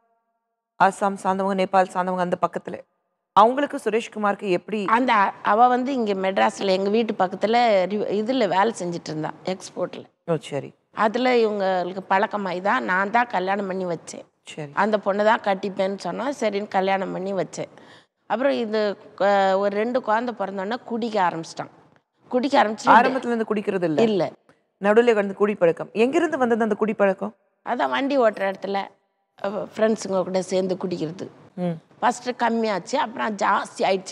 ஆசாம் சார்ந்தவங்க, நேபாள் சார்ந்தவங்க அந்த பக்கத்தில், அவங்களுக்கு சுரேஷ்குமாருக்கு எப்படி? அவள் வந்து இங்கே மெட்ராஸில் எங்கள் வீட்டு பக்கத்தில் இதில் வேலை செஞ்சுட்டு இருந்தான், எக்ஸ்போர்ட்டில். ஓ சரி. அதில் இவங்களுக்கு பழக்கமாகி தான் நான் தான் கல்யாணம் பண்ணி வச்சேன். சரி. அந்த பொண்ணை தான் கட்டிப்பேன்னு சொன்னால் சரின்னு கல்யாணம் பண்ணி வச்சேன். அப்புறம் இது ஒரு 2 குழந்தை பிறந்தோன்னா குடிக்க ஆரம்பிச்சிட்டான். ஆரம்பத்துல இருந்து குடிக்கிறது இல்லை? இல்லை, நடுவில் வந்து குடிப்பழக்கம். எங்கிருந்து வந்தது அந்த குடிப்பழக்கம்? அதான் வண்டி ஓட்டுற இடத்துல ஃப்ரெண்ட்ஸுங்க கூட சேர்ந்து குடிக்கிறது. ஃபஸ்ட்டு கம்மியாச்சு, அப்புறம் ஜாஸ்தி ஆயிடுச்சு.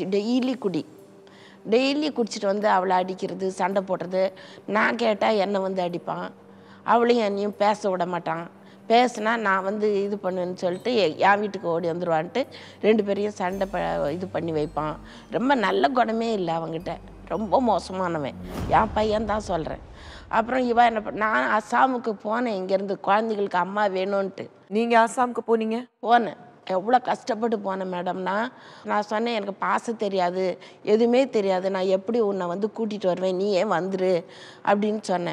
டெய்லி குடிச்சிட்டு வந்து அவளை அடிக்கிறது, சண்டை போடுறது. நான் கேட்டால் என்னை வந்து அடிப்பான், அவளையும் என்னையும் பேச விட மாட்டான். பேசுனா நான் வந்து இது பண்ணுவேன்னு சொல்லிட்டு என் வீட்டுக்கு ஓடி வந்துடுவான்ட்டு 2 பேரையும் சண்டை இது பண்ணி வைப்பான். ரொம்ப நல்ல குணமே இல்லை அவங்ககிட்ட, ரொம்ப மோசமானவன். என் பையன் தான் சொல்கிறேன். அப்புறம் இவன் என்ன நான் அசாமுக்கு போனேன், இங்கேருந்து குழந்தைங்களுக்கு அம்மா வேணும்ன்ட்டு. நீங்கள் அசாமுக்கு போனீங்க? போனேன். எவ்வளோ கஷ்டப்பட்டு போனேன் மேடம்னா. நான் சொன்னேன், எனக்கு பாசம் தெரியாது, எதுவுமே தெரியாது, நான் எப்படி உன்னை வந்து கூட்டிகிட்டு வருவேன், நீ ஏன் வந்துரு அப்படின்னு சொன்னேன்.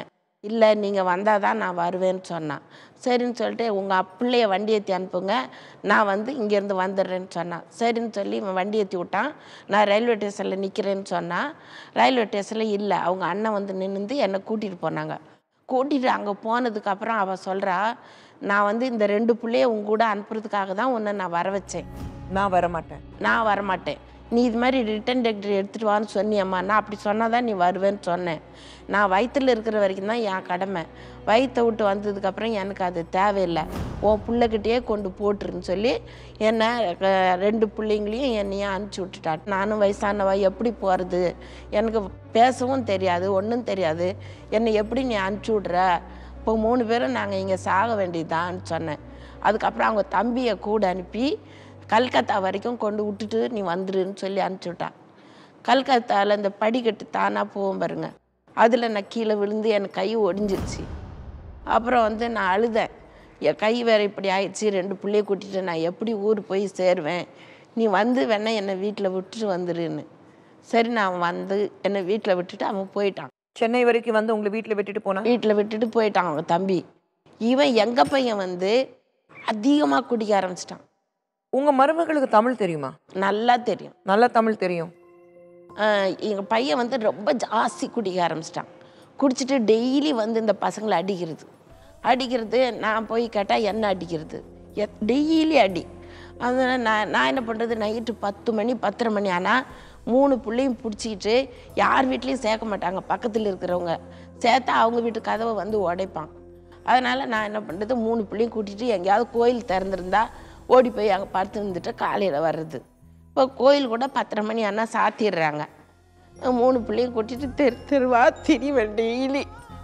இல்லை நீங்கள் வந்தால் தான் நான் வருவேன்னு சொன்னான். சரின்னு சொல்லிட்டு உங்கள் பிள்ளைய வண்டி ஏற்றி அனுப்புங்க, நான் வந்து இங்கேருந்து வந்துடுறேன்னு சொன்னான். சரின்னு சொல்லி இவன் வண்டி ஏற்றி விட்டான். நான் ரயில்வே ஸ்டேஷனில் நிற்கிறேன்னு சொன்னான். ரயில்வே ஸ்டேஷனில் இல்லை, அவங்க அண்ணன் வந்து நின்று என்னை கூட்டிகிட்டு போனாங்க. கூட்டிகிட்டு அங்கே போனதுக்கப்புறம் அவள் சொல்கிறா, நான் வந்து இந்த 2 பிள்ளைய உங்க கூட அனுப்புறதுக்காக தான் உன்னை நான் வர வச்சேன். நான் வரமாட்டேன். நீ இது மாதிரி ரிட்டன் டிக்கெட் எடுத்துகிட்டு வான்னு சொன்னியம்மா. நான் அப்படி சொன்னால் தான் நீ வருவேன்னு சொன்னேன். நான் வயிற்றில் இருக்கிற வரைக்கும் தான் என் கடமை. வயிற்றை விட்டு வந்ததுக்கப்புறம் எனக்கு அது தேவையில்லை, உன் பிள்ளைகிட்டே கொண்டு போட்டுருன்னு சொல்லி என்னை 2 பிள்ளைங்களையும் என்னையும் அனுப்பிச்சி விட்டுட்டா. நானும் வயசானவா எப்படி போகிறது, எனக்கு பேசவும் தெரியாது, ஒன்றும் தெரியாது, என்னை எப்படி நீ அனுப்பிச்சி விட்ற, இப்போ 3 பேரும் நாங்கள் இங்கே சாக வேண்டியதான்னு சொன்னேன். அதுக்கப்புறம் அவங்க தம்பியை கூட அனுப்பி கல்கத்தா வரைக்கும் கொண்டு விட்டுட்டு நீ வந்துருன்னு சொல்லி அனுப்பிச்சி விட்டான். கல்கத்தாவில் இந்த படிக்கட்டு தானாக போவோம் பாருங்க, அதில் நான் கீழே விழுந்து என் கை ஒடிஞ்சிருச்சு. அப்புறம் வந்து நான் அழுதேன், என் கை வேறு இப்படி ஆயிடுச்சு, 2 பிள்ளைய கூட்டிகிட்டு நான் எப்படி ஊர் போய் சேருவேன், நீ வந்து வேணா என்னை வீட்டில் விட்டுட்டு வந்துருன்னு. சரி நான் வந்து என்னை வீட்டில் விட்டுட்டு அவன் போயிட்டான். சென்னை வரைக்கும் வந்து உங்களை வீட்டில் விட்டுட்டு போயிட்டான் அவங்க தம்பி. இவன் எங்கள் பையன் வந்து அதிகமாக குடிக்க ஆரம்பிச்சிட்டான். உங்கள் மருமகளுக்கு தமிழ் தெரியுமா? நல்லா தமிழ் தெரியும். எங்கள் பையன் வந்து ரொம்ப ஜாஸ்தி குடிக்க ஆரம்பிச்சிட்டான். குடிச்சிட்டு டெய்லி வந்து இந்த பசங்களை அடிக்கிறது. நான் போய் கேட்டால் என்ன அடிக்கிறது, டெய்லி அடி. அதனால் நான் என்ன பண்ணுறது, நைட்டு 10 மணி 10:30 மணி ஆனால் 3 பிள்ளையும் பிடிச்சிக்கிட்டு யார் வீட்லேயும் சேர்க்க மாட்டாங்க, பக்கத்தில் இருக்கிறவங்க சேர்த்தா அவங்க வீட்டு கதவை வந்து உடைப்பான். அதனால் நான் என்ன பண்ணுறது, 3 பிள்ளையும் கூட்டிகிட்டு எங்கேயாவது கோயில் திறந்துருந்தா ஓடி போய் அங்கே படுத்து இருந்துட்டு காலையில் வர்றது. இப்போ கோயில் கூட 10:30 மணி ஆனால் சாத்திடுறாங்க. 3 பிள்ளையும் கூட்டிகிட்டு தெருவா திரிவேன் டெய்லி.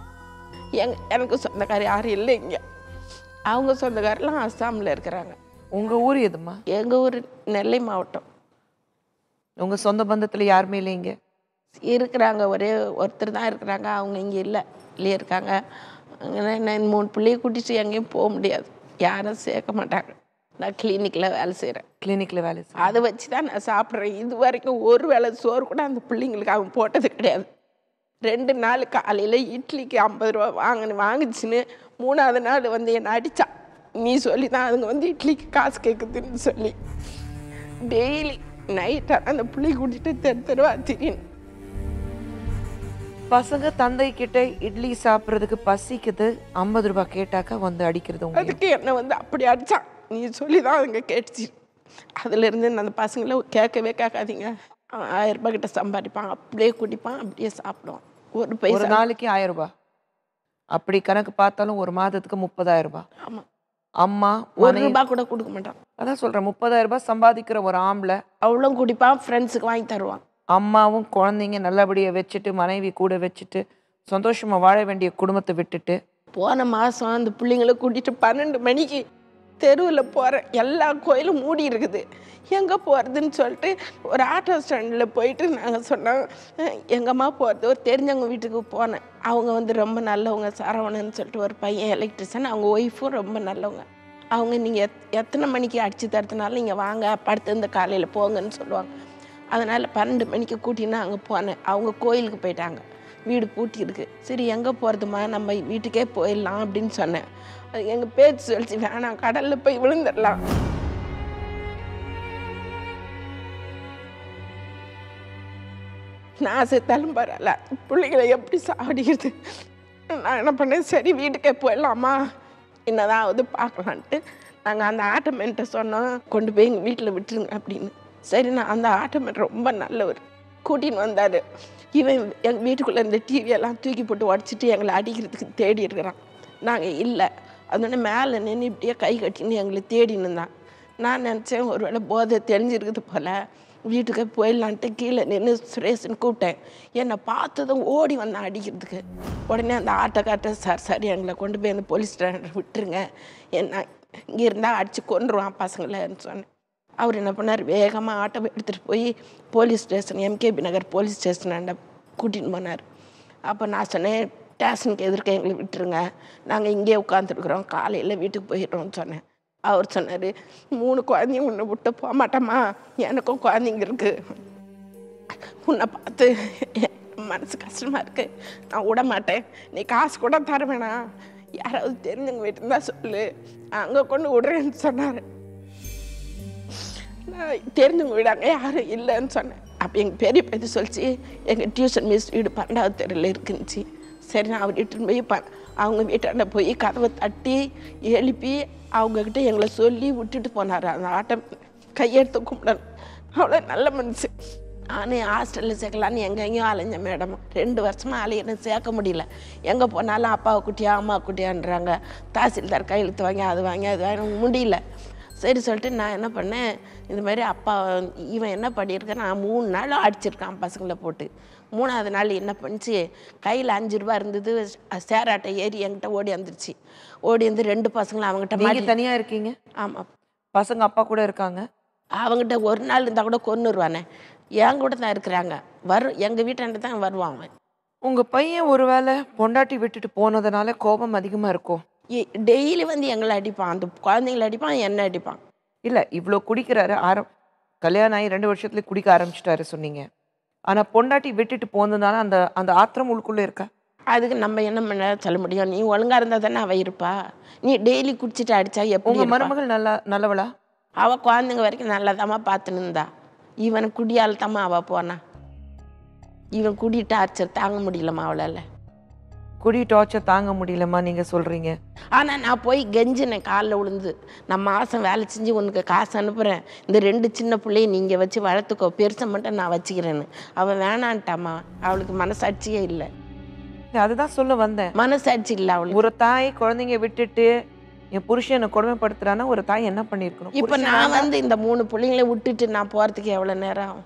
எனக்கு சொந்தக்கார யாரும் இல்லை இங்கே, அவங்க சொந்தக்காரெலாம் அஸ்ஸாமில் இருக்கிறாங்க. உங்கள் ஊர் எதுமா? எங்கள் ஊர் நெல்லை மாவட்டம். உங்கள் சொந்த பந்தத்தில் யாருமே இல்லை இங்கே? இருக்கிறாங்க, ஒருத்தர் தான் இருக்கிறாங்க, அவங்க இங்கே இல்லையே இருக்காங்க. நான் 3 பிள்ளையை கூட்டிட்டு எங்கேயும் போக முடியாது, யாரும் சேர்க்க மாட்டாங்க. நான் கிளினிக்கில் வேலை செய்கிறேன். அதை வச்சு தான் நான் சாப்பிட்றேன். இது வரைக்கும் ஒரு வேளை சோறு கூட அந்த பிள்ளைங்களுக்கு அவன் போட்டது கிடையாது. 2 நாள் காலையில் இட்லிக்கு 50 ரூபா வாங்குச்சுன்னு 3ஆவது நாள் வந்து என்னை அடித்தான். நீ சொல்லி தான் அதுங்க வந்து இட்லிக்கு காசு கேட்குதுன்னு சொல்லி டெய்லி நைட்டாக அந்த பிள்ளை கூட்டிகிட்டு தெருவா திரின்னு. பசங்க தந்தை கிட்ட இட்லி சாப்பிட்றதுக்கு பசிக்குது, 50 ரூபாய் கேட்டாக்கா வந்து அடிக்கிறது. அதுக்கு என்னை வந்து அப்படி அடித்தான். நீ சொல்லி தான் அதுங்க கேட்டுச்சு. அதுலேருந்து நான் அந்த பசங்களை கேட்கவே கேட்காதீங்க, 1000 ரூபாய் கிட்ட சம்பாதிப்பான், அப்படியே குடிப்பான், அப்படியே சாப்பிடுவான். ஒரு நாளைக்கு 1000 ரூபாய், அப்படி கணக்கு பார்த்தாலும் ஒரு மாதத்துக்கு 30,000 ரூபாய். ஆமாம், அம்மா 1 ரூபாய் கூட கொடுக்க மாட்டான். அதான் சொல்கிறேன், 30,000 ரூபாய் சம்பாதிக்கிற ஒரு ஆம்பளை அவ்வளோ குடிப்பான், ஃப்ரெண்ட்ஸுக்கு வாங்கி தருவான். அம்மாவும் குழந்தைங்க நல்லபடியாக வச்சுட்டு மனைவி கூட வச்சுட்டு சந்தோஷமாக வாழ வேண்டிய குடும்பத்தை விட்டுட்டு போன மாதம் அந்த பிள்ளைங்களை கூட்டிகிட்டு 12 மணிக்கு தெருவில் போகிறேன். எல்லா கோயிலும் மூடி இருக்குது, எங்கே போகிறதுன்னு சொல்லிட்டு ஒரு ஆட்டோ ஸ்டாண்டில் போயிட்டு நாங்கள் சொன்னோம் எங்கம்மா போகிறது. ஒரு தெரிஞ்சவங்க வீட்டுக்கு போனேன். அவங்க வந்து ரொம்ப நல்லவங்க, சரவணன்னு சொல்லிட்டு ஒரு பையன் எலக்ட்ரிஷியன், அவங்க ஒய்ஃபும் ரொம்ப நல்லவங்க. அவங்க நீங்கள் எத்தனை மணிக்கு அடித்து தரத்துனாலும் நீங்கள் வாங்க, படுத்து இந்த காலையில் போங்கன்னு சொல்லுவாங்க. அதனால் 12 மணிக்கு கூட்டின்னு அங்கே போனேன். அவங்க கோயிலுக்கு போயிட்டாங்க, வீடு பூட்டி இருக்கு. சரி எங்கே போகிறதுமா, நம்ம வீட்டுக்கே போயிடலாம் அப்படின்னு சொன்னேன். அது எங்கள் பேச்சு சொல்லிச்சு, வேணாம் கடலில் போய் விழுந்துடலாம். நான் செத்தாலும் பரவாயில்ல, பிள்ளைங்களை எப்படி சாடிக்கிறது. நான் என்ன பண்ணேன், சரி வீட்டுக்கே போயிடலாமா, என்னதான் ஆகுது பார்க்கலான்ட்டு நாங்கள் அந்த ஆட்டோமேன்ட்ட சொன்னோம், கொண்டு போய் எங்கள் வீட்டில் விட்டுருங்க அப்படின்னு. சரி, நான் அந்த ஆட்டோமேன் ரொம்ப நல்லவர், கூட்டின்னு வந்தார். இவன் எங்கள் வீட்டுக்குள்ளே இந்த டிவியெல்லாம் தூக்கி போட்டு உடச்சிட்டு எங்களை அடிக்கிறதுக்கு தேடி இருக்கிறான். நாங்கள் இல்லை, அதோட மேலே நின்று இப்படியே கை கட்டின்னு எங்களை தேடின்னு தான். நான் நினச்சேன் ஒரு வேளை போதை தெரிஞ்சிருக்குது போல், வீட்டுக்கு போயிடலான்ட்டு கீழே நின்று சுரேஷன் கூப்பிட்டேன். என்னை பார்த்ததும் ஓடி வந்தான் அடிக்கிறதுக்கு. உடனே அந்த ஆட்டோக்கார்ட்ட, சார் எங்களை கொண்டு போய் அந்த போலீஸ் ஸ்டேஷன் விட்டுருங்க, என்ன இங்கே இருந்தால் அடித்து கொண்டுருவான் பசங்களேன்னு சொன்னேன். அவர் என்ன பண்ணார், வேகமாக ஆட்டோ எடுத்துகிட்டு போய் police station, MKP Nagar police ஸ்டேஷனாண்ட கூட்டின்னு போனார். அப்போ நான் சொன்னேன், ஸ்டேஷனுக்கு எதிர்க்க எங்களை விட்டுருங்க, நாங்கள் இங்கே உட்காந்துருக்குறோம், காலையில் வீட்டுக்கு போயிடுறோம்னு சொன்னேன். அவர் சொன்னார், 3 குழந்தையும் உன்னை விட்டு போக மாட்டோமா, எனக்கும் குழந்தைங்க இருக்குது, உன்னை பார்த்து மனசு கஷ்டமாக இருக்கு, நான் விட மாட்டேன், நீ காசு கூட தர வேணாம், யாராவது தெரிஞ்சவங்க வீட்டுன்னு தான் சொல்லு, அங்கே கொண்டு விடுறேன்னு சொன்னார். நான் தெரிஞ்சவங்க வீடு அங்கே யாரும் இல்லைன்னு சொன்னேன். அப்போ எங்கள் பெரிய பையன் சொல்லிச்சு, எங்கள் டியூஷன் மிஸ் வீடு 12வது தெருவில் இருக்குன்னுச்சு. சரி, நான் அவர் இட்டுன்னு போய் அவங்க வீட்டாண்ட போய் கதவை தட்டி எழுப்பி அவங்கக்கிட்ட எங்களை சொல்லி விட்டுட்டு போனார். அந்த ஆட்டம் கையெடுத்து கும்பிடணும், அவ்வளோ நல்ல மனுஷு. நானே ஹாஸ்டலில் சேர்க்கலான்னு எங்கெங்கேயும் அலைஞ்சேன் மேடம். 2 வருஷமாக அலையின்னு சேர்க்க முடியல. எங்கே போனாலும் அப்பாவை குட்டியா அம்மா குட்டியான்றாங்க. தாசில்தார் கையெழுத்து வாங்கி அது வாங்கி அது வாங்கி முடியல. சரி சொல்லிட்டு நான் என்ன பண்ணேன், இந்த மாதிரி அப்பா இவன் என்ன பண்ணியிருக்கேன், நான் 3 நாள் அடிச்சிருக்கான் பசங்களை போட்டு. 3ஆவது நாள் என்ன பண்ணிச்சு, கையில் 5 ரூபா இருந்தது, சேராட்டை ஏறி என்கிட்ட ஓடி வந்துருச்சு. ஓடி வந்து 2 பசங்களும் அவங்ககிட்ட நீங்க தனியா இருக்கீங்க? ஆமாம், பசங்க அப்பா கூட இருக்காங்க. அவங்ககிட்ட ஒரு நாள் இருந்தால் கூட கொன்னுருவானே, என் கூட தான் இருக்கிறாங்க. எங்கள் வீட்டாண்ட தான் வருவான் அவன். உங்க பையன் ஒருவேளை பொண்டாட்டி விட்டுட்டு போனதுனால கோபம் அதிகமா இருக்கும். டெய்லி வந்து எங்களை அடிப்பான், அந்த குழந்தைங்களை அடிப்பான், என்ன அடிப்பான். இல்ல இவ்வளோ குடிக்கிறாரு, கல்யாணம் ஆகி 2 வருஷத்துல குடிக்க ஆரம்பிச்சிட்டாரு சொன்னீங்க. ஆனா பொண்டாட்டி விட்டுட்டு போனதுனால அந்த அந்த ஆத்திரம் உள்ளுக்குள்ள இருக்கா? அதுக்கு நம்ம என்ன பண்ண சொல்ல முடியும்? நீ ஒழுங்கா இருந்தா தானே அவ இருப்பா. நீ டெய்லி குடிச்சிட்டு அடிச்சா எப்படி? உங்க மருமகள் நல்லவளா? அவ குழந்தைங்க வரைக்கும் நல்லதாம்மா பார்த்துன்னு இருந்தா. இவன் குடியால் தாம்மா அவ போனா. இவன் குடி டார்ச்சர் தாங்க முடியலம்மா அவளால. குடி டார்ச்சர் தாங்க முடியலம்மா நீங்க சொல்றீங்க. ஆனால் நான் போய் கெஞ்சினேன் காலில் விழுந்து, நான் மாதம் வேலை செஞ்சு உனக்கு காசு அனுப்புகிறேன், இந்த 2 சின்ன பிள்ளைய நீங்கள் வச்சு வளர்த்துக்கோ, பெருசை மட்டும் நான் வச்சுக்கிறேன்னு. அவள் வேணான்ட்டாம்மா, அவளுக்கு மனசாட்சியே இல்லை. அதுதான் சொல்ல வந்தேன், மனசாட்சி இல்லை அவளுக்கு. ஒரு தாய் குழந்தைங்க விட்டுட்டு என் புருஷனை கொடுமைப்படுத்துறான்னா ஒரு தாய் என்ன பண்ணியிருக்கணும்? இப்போ நான் வந்து இந்த 3 பிள்ளைங்களை விட்டுட்டு நான் போகிறதுக்கு எவ்வளோ நேரம் ஆகும்?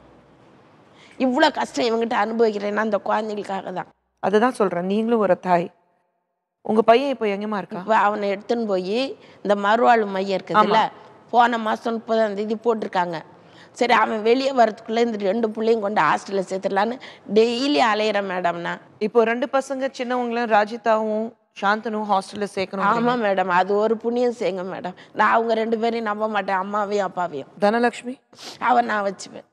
இவ்வளோ கஷ்டம் இவங்ககிட்ட அனுபவிக்கிறேன்னா அந்த குழந்தைகளுக்காக தான். அதுதான் சொல்றேன், நீங்களும் ஒரு தாய். உங்க பையன் இப்போ எங்கேமா இருக்கா? இப்போ அவனை எடுத்துன்னு போய் இந்த மறுவாழ்வு மையம் இருக்குதுல்ல, போன மாதம் 30ஆம் தேதி போட்டிருக்காங்க. சரி, அவன் வெளியே வரதுக்குள்ளே இந்த 2 பிள்ளையும் கொண்டு ஹாஸ்டலில் சேர்த்துடலான்னு டெய்லி அலையிறேன் மேடம்னா. இப்போ 2 பசங்க சின்னவங்களும் ராஜிதாவும் சாந்தனும் ஹாஸ்டலில் சேர்க்கணும். ஆமாம் மேடம், அது ஒரு புண்ணியம் செய்யுங்க மேடம். நான் அவங்க 2 பேரையும் நம்ப மாட்டேன், அம்மாவையும் அப்பாவையும். தனலட்சுமி அவன் நான் வச்சுப்பேன்.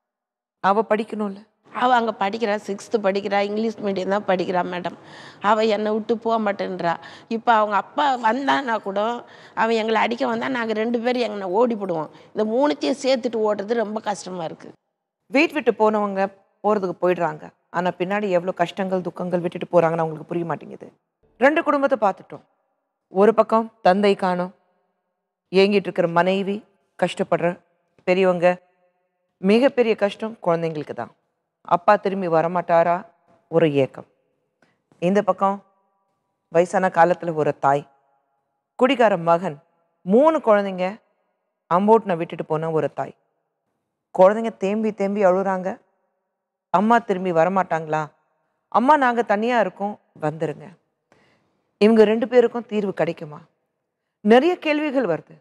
அவ படிக்கணும்ல, அவள் அங்கே படிக்கிறா, 6th படிக்கிறா, இங்கிலீஷ் மீடியம் தான் படிக்கிறா மேடம். அவள் என்னை விட்டு போக மாட்டேன்றா. இப்போ அவங்க அப்பா வந்தான்னா கூட அவன் எங்களை அடிக்க வந்தால் நாங்கள் 2 பேரும் எங்களை ஓடிப்படுவோம். இந்த 3த்தையும் சேர்த்துட்டு ஓடுறது ரொம்ப கஷ்டமாக இருக்குது. வீட்டு விட்டு போனவங்க போகிறதுக்கு போயிடுறாங்க, ஆனால் பின்னாடி எவ்வளோ கஷ்டங்கள் துக்கங்கள் விட்டுட்டு போகிறாங்கன்னு அவங்களுக்கு புரிய மாட்டேங்குது. 2 குடும்பத்தை பார்த்துட்டோம். ஒரு பக்கம் தந்தை காணோம், ஏங்கிட்டு இருக்கிற மனைவி, கஷ்டப்படுற பெரியவங்க. மிகப்பெரிய கஷ்டம் குழந்தைங்களுக்கு தான். அப்பா திரும்பி வரமாட்டாரா ஒரு ஏக்கம். இந்த பக்கம் வயசான காலத்தில் ஒரு தாய், குடிகார மகன், 3 குழந்தைங்க அம்போட்டனை விட்டுட்டு போன ஒரு தாய். குழந்தைங்க தேம்பி தேம்பி அழுறாங்க, அம்மா திரும்பி வரமாட்டாங்களா, அம்மா நாங்கள் தனியாக இருக்கோம் வந்துருங்க. இவங்க 2 பேருக்கும் தீர்வு கிடைக்குமா? நிறைய கேள்விகள் வருது.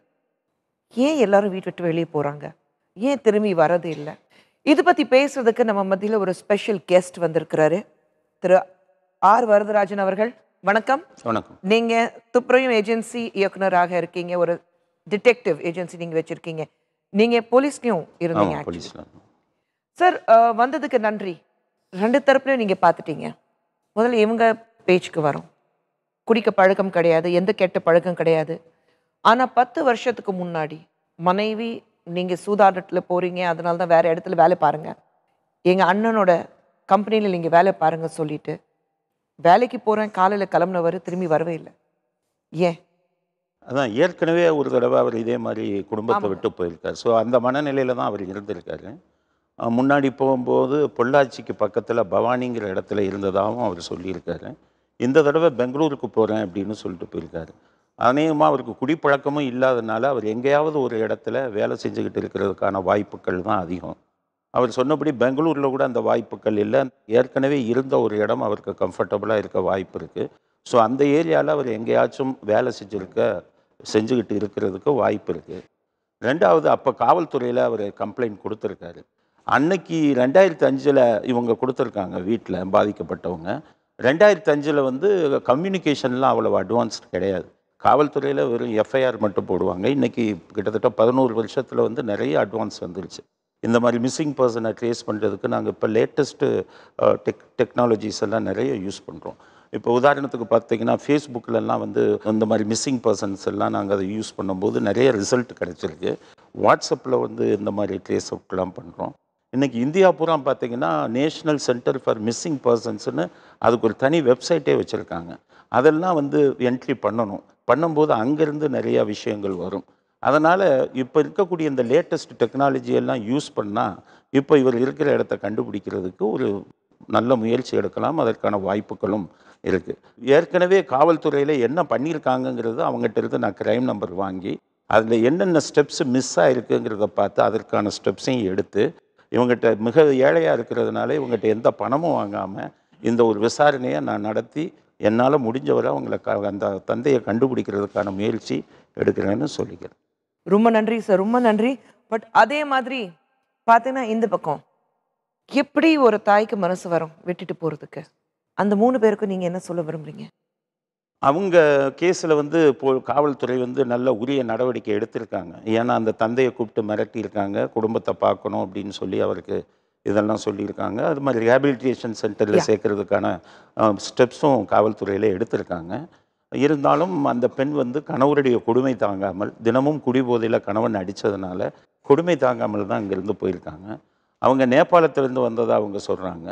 ஏன் எல்லாரும் வீட்டு விட்டு வெளியே போகிறாங்க, ஏன் திரும்பி வரது இல்லை? இது பற்றி பேசுறதுக்கு நம்ம மத்தியில் ஒரு ஸ்பெஷல் கெஸ்ட் வந்திருக்கிறாரு, திரு ஆர் வரதராஜன் அவர்கள். வணக்கம். வணக்கம். நீங்கள் துப்புரவு ஏஜென்சி இயக்குனராக இருக்கீங்க, ஒரு டிடெக்டிவ் ஏஜென்சி நீங்கள் வச்சுருக்கீங்க, நீங்கள் போலீஸ்லையும் இருந்தீங்க. சார், வந்ததுக்கு நன்றி. 2 தரப்புலையும் நீங்கள் பார்த்துட்டீங்க. முதல்ல இவங்க பேச்சுக்கு வரோம். குடிக்க பழக்கம் கிடையாது, எந்த கெட்ட பழக்கம் கிடையாது. ஆனால் 10 வருஷத்துக்கு முன்னாடி மனைவி நீங்கள் சூதாட்டத்தில் போகிறீங்க, அதனால தான் வேறு இடத்துல வேலை பாருங்கள், எங்கள் அண்ணனோட கம்பெனியில் நீங்கள் வேலை பாருங்க சொல்லிட்டு வேலைக்கு போகிறேன், காலையில் கிளம்புனவர் திரும்பி வரவே இல்லை. ஏன்? அதான் ஏற்கனவே ஒரு தடவை அவர் இதே மாதிரி குடும்பத்தை விட்டு போயிருக்கார். ஸோ அந்த மனநிலையில் தான் அவர் இருந்திருக்காரு. முன்னாடி போகும்போது பொள்ளாச்சிக்கு பக்கத்தில் பவானிங்கிற இடத்துல இருந்ததாகவும் அவர் சொல்லியிருக்காரு. இந்த தடவை பெங்களூருக்கு போகிறேன் அப்படின்னு சொல்லிட்டு போயிருக்காரு. அநேகமாக அவருக்கு குடிப்பழக்கமும் இல்லாதனால அவர் எங்கேயாவது ஒரு இடத்துல வேலை செஞ்சுக்கிட்டு இருக்கிறதுக்கான வாய்ப்புகள் தான் அதிகம். அவர் சொன்னபடி பெங்களூரில் கூட அந்த வாய்ப்புகள் இல்லை. ஏற்கனவே இருந்த ஒரு இடம் அவருக்கு கம்ஃபர்டபுளாக இருக்க வாய்ப்பு இருக்குது. ஸோ அந்த ஏரியாவில் அவர் எங்கேயாச்சும் வேலை செஞ்சுக்கிட்டு இருக்கிறதுக்கு வாய்ப்பு இருக்குது. 2வது, அப்போ காவல்துறையில் அவர் கம்ப்ளைண்ட் கொடுத்துருக்காரு. அன்னைக்கு 2005 இவங்க கொடுத்துருக்காங்க வீட்டில் பாதிக்கப்பட்டவங்க. 2005 வந்து கம்யூனிகேஷன்லாம் அவ்வளோ அட்வான்ஸ்டு கிடையாது. காவல்துறையில் வெறும் எஃப்ஐஆர் மட்டும் போடுவாங்க. இன்றைக்கி கிட்டத்தட்ட 11 வருஷத்தில் வந்து நிறைய அட்வான்ஸ் வந்துருச்சு. இந்த மாதிரி மிஸ்ஸிங் பர்சனை ட்ரேஸ் பண்ணுறதுக்கு நாங்கள் இப்போ லேட்டஸ்ட்டு டெக்னாலஜிஸ் எல்லாம் நிறைய யூஸ் பண்ணுறோம். இப்போ உதாரணத்துக்கு பார்த்தீங்கன்னா ஃபேஸ்புக்கிலலாம் வந்து இந்த மாதிரி மிஸ்ஸிங் பர்சன்ஸ் எல்லாம் நாங்கள் அதை யூஸ் பண்ணும்போது நிறைய ரிசல்ட் கிடைச்சிருக்கு. வாட்ஸ்அப்பில் வந்து இந்த மாதிரி ட்ரேஸ் அவுட்லாம் பண்ணுறோம். இன்றைக்கி இந்தியா பூரா பார்த்தீங்கன்னா நேஷ்னல் சென்டர் ஃபார் மிஸ்ஸிங் பர்சன்ஸ்னு அதுக்கு ஒரு தனி வெப்சைட்டே வச்சுருக்காங்க. அதெல்லாம் வந்து என்ட்ரி பண்ணணும். பண்ணும்போது அங்கேருந்து நிறையா விஷயங்கள் வரும். அதனால் இப்போ இருக்கக்கூடிய இந்த லேட்டஸ்ட் டெக்னாலஜி எல்லாம் யூஸ் பண்ணால் இப்போ இவர் இருக்கிற இடத்த கண்டுபிடிக்கிறதுக்கு ஒரு நல்ல முயற்சி எடுக்கலாம். அதற்கான வாய்ப்புகளும் இருக்குது. ஏற்கனவே காவல்துறையில் என்ன பண்ணியிருக்காங்கங்கிறது அவங்ககிட்ட இருந்து நான் க்ரைம் நம்பர் வாங்கி அதில் என்னென்ன ஸ்டெப்ஸ் மிஸ் ஆகிருக்குங்கிறத பார்த்து அதற்கான ஸ்டெப்ஸையும் எடுத்து இவங்ககிட்ட மிக ஏழையாக இருக்கிறதுனால இவங்ககிட்ட எந்த பணமும் வாங்காமல் இந்த ஒரு விசாரணையை நான் நடத்தி என்னால் முடிஞ்சவரை அவங்களை அந்த தந்தையை கண்டுபிடிக்கிறதுக்கான முயற்சி எடுக்கிறேன்னு சொல்லிக்கிறேன். ரொம்ப நன்றி சார், ரொம்ப நன்றி. பட் அதே மாதிரி பார்த்தீங்கன்னா இந்த பக்கம் எப்படி ஒரு தாய்க்கு மனசு வரும் விட்டுட்டு போகிறதுக்கு? அந்த 3 பேருக்கும் நீங்கள் என்ன சொல்ல விரும்புறீங்க? அவங்க கேஸில் வந்து காவல்துறை வந்து நல்ல உரிய நடவடிக்கை எடுத்திருக்காங்க. ஏன்னா அந்த தந்தையை கூப்பிட்டு மிரட்டியிருக்காங்க, குடும்பத்தை பார்க்கணும் அப்படின்னு சொல்லி அவருக்கு இதெல்லாம் சொல்லியிருக்காங்க. அது மாதிரி ரீஹாபிலிட்டேஷன் சென்டரில் சேர்க்கறதுக்கான ஸ்டெப்ஸும் காவல்துறையில் எடுத்திருக்காங்க. இருந்தாலும் அந்த பெண் வந்து கணவருடைய கொடுமை தாங்காமல் தினமும் குடிபோதையில் கணவன் அடித்ததுனால கொடுமை தாங்காமல் தான் அங்கேருந்து போயிருக்காங்க. அவங்க நேபாளத்திலேருந்து வந்ததாக அவங்க சொல்கிறாங்க.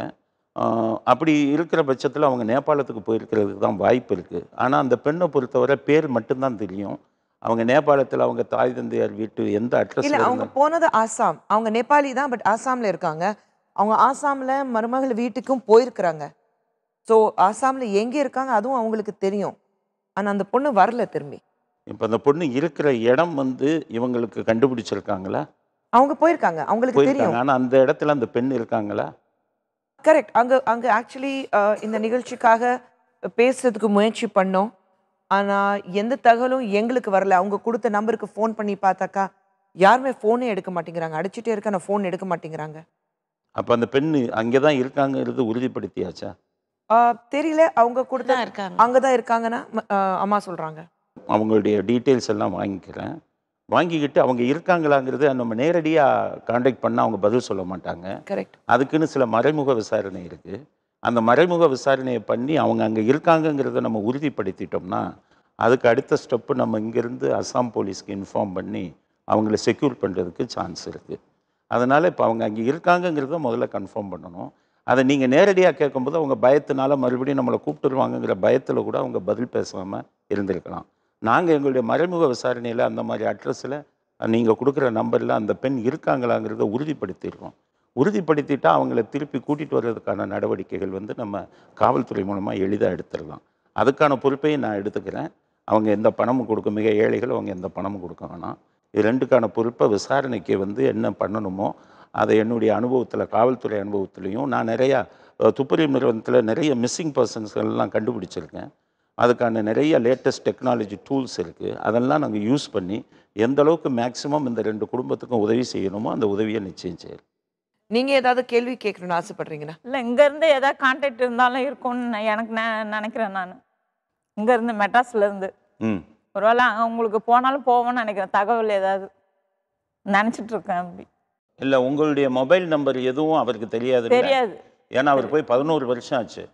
அப்படி இருக்கிற பட்சத்தில் அவங்க நேபாளத்துக்கு போயிருக்கிறதுக்கு தான் வாய்ப்பு இருக்குது. ஆனால் அந்த பெண்ணை பொறுத்தவரை பேர் மட்டும்தான் தெரியும். அவங்க நேபாளத்தில் அவங்க தாய் தந்தையார் வீட்டு எந்த அட்ரஸ் இல்லை, அவங்க போனது ஆசாம். அவங்க நேபாளி தான், பட் ஆசாமில் இருக்காங்க. அவங்க ஆசாமில் மருமகள் வீட்டுக்கும் போயிருக்கிறாங்க. ஸோ ஆசாமில் எங்கே இருக்காங்க அதுவும் அவங்களுக்கு தெரியும். ஆனால் அந்த பொண்ணு வரல திரும்பி. இப்போ அந்த பொண்ணு இருக்கிற இடம் வந்து இவங்களுக்கு கண்டுபிடிச்சிருக்காங்களா? அவங்க போயிருக்காங்க, அவங்களுக்கு தெரியும். ஆனால் அந்த இடத்துல அந்த பெண் இருக்காங்களா? கரெக்ட். அங்கே ஆக்சுவலி இந்த நிகழ்ச்சிக்காக பேசுறதுக்கு முயற்சி பண்ணோம். ஆனால் எந்த தகவலும் எங்களுக்கு வரல. அவங்க கொடுத்த நம்பருக்கு ஃபோன் பண்ணி பார்த்தாக்கா யாருமே ஃபோனே எடுக்க மாட்டேங்கிறாங்க. அடிச்சுட்டே இருக்க, ஆனால் ஃபோன் எடுக்க மாட்டேங்கிறாங்க. அப்போ அந்த பெண் அங்கே தான் இருக்காங்கிறது உறுதிப்படுத்தியாச்சா? தெரியல. அவங்க கொடுத்த அங்கே தான் இருக்காங்கன்னா அம்மா சொல்கிறாங்க. அவங்களுடைய டீட்டெயில்ஸ் எல்லாம் வாங்கிக்கிறேன். வாங்கிக்கிட்டு அவங்க இருக்காங்களாங்கிறது நம்ம நேரடியாக கான்டாக்ட் பண்ணால் அவங்க பதில் சொல்ல மாட்டாங்க. கரெக்ட். அதுக்குன்னு சில மறைமுக விசாரணை இருக்குது. அந்த மறைமுக விசாரணையை பண்ணி அவங்க அங்கே இருக்காங்கங்கிறத நம்ம உறுதிப்படுத்திட்டோம்னா அதுக்கு அடுத்த ஸ்டெப்பு நம்ம இங்கேருந்து அசாம் போலீஸ்க்கு இன்ஃபார்ம் பண்ணி அவங்கள செக்யூர் பண்ணுறதுக்கு சான்ஸ் இருக்குது. அதனால் இப்போ அவங்க அங்கே இருக்காங்கங்கிறத முதல்ல கன்ஃபார்ம் பண்ணணும். அதை நீங்கள் நேரடியாக கேட்கும்போது அவங்க பயத்தினால மறுபடியும் நம்மளை கூப்பிட்டுருவாங்கங்கிற பயத்தில் கூட அவங்க பதில் பேசாமல் இருந்திருக்கலாம். நாங்கள் எங்களுடைய மறைமுக விசாரணையில் அந்த மாதிரி அட்ரஸில் நீங்கள் கொடுக்குற நம்பரில் அந்த பெண் இருக்காங்களாங்கிறத உறுதிப்படுத்தியிருக்கோம். உறுதிப்படுத்திட்டா அவங்கள திருப்பி கூட்டிகிட்டு வர்றதுக்கான நடவடிக்கைகள் வந்து நம்ம காவல்துறை மூலமாக எளிதாக எடுத்துடலாம். அதுக்கான பொறுப்பையும் நான் எடுத்துக்கிறேன். அவங்க எந்த பணமும் கொடுக்க, மிக ஏழைகள், அவங்க எந்த பணமும் கொடுக்க வேணாம். இது ரெண்டுக்கான பொறுப்பை விசாரணைக்கு வந்து என்ன பண்ணணுமோ அதை என்னுடைய அனுபவத்தில், காவல்துறை அனுபவத்துலேயும் நான் நிறையா துப்பறியும் நிறுவனத்தில் நிறைய மிஸ்ஸிங் பர்சன்ஸ்கள்லாம் கண்டுபிடிச்சிருக்கேன். அதுக்கான நிறைய லேட்டஸ்ட் டெக்னாலஜி டூல்ஸ் இருக்குது. அதெல்லாம் நாங்கள் யூஸ் பண்ணி எந்த அளவுக்கு மேக்ஸிமம் இந்த 2 குடும்பத்துக்கும் உதவி செய்யணுமோ அந்த உதவியை நிச்சயம் செய்யணும். நீங்கள் ஏதாவது கேள்வி கேட்கணும்னு ஆசைப்படுறீங்களா? இல்லை, இங்கேருந்து ஏதாவது கான்டாக்ட் இருந்தாலும் இருக்கும்னு எனக்கு நினைக்கிறேன். நான் இங்கேருந்து மெட்ராஸ்லேருந்து ஒருவேளை அவங்களுக்கு போனாலும் போவோன்னு நினைக்கிறேன். தகவல் ஏதாவது நினச்சிட்டு இருக்கேன். அப்படி இல்லை, உங்களுடைய மொபைல் நம்பர் எதுவும் அவருக்கு தெரியாது. ஏன்னா அவர் போய் 11 வருஷம் ஆச்சு.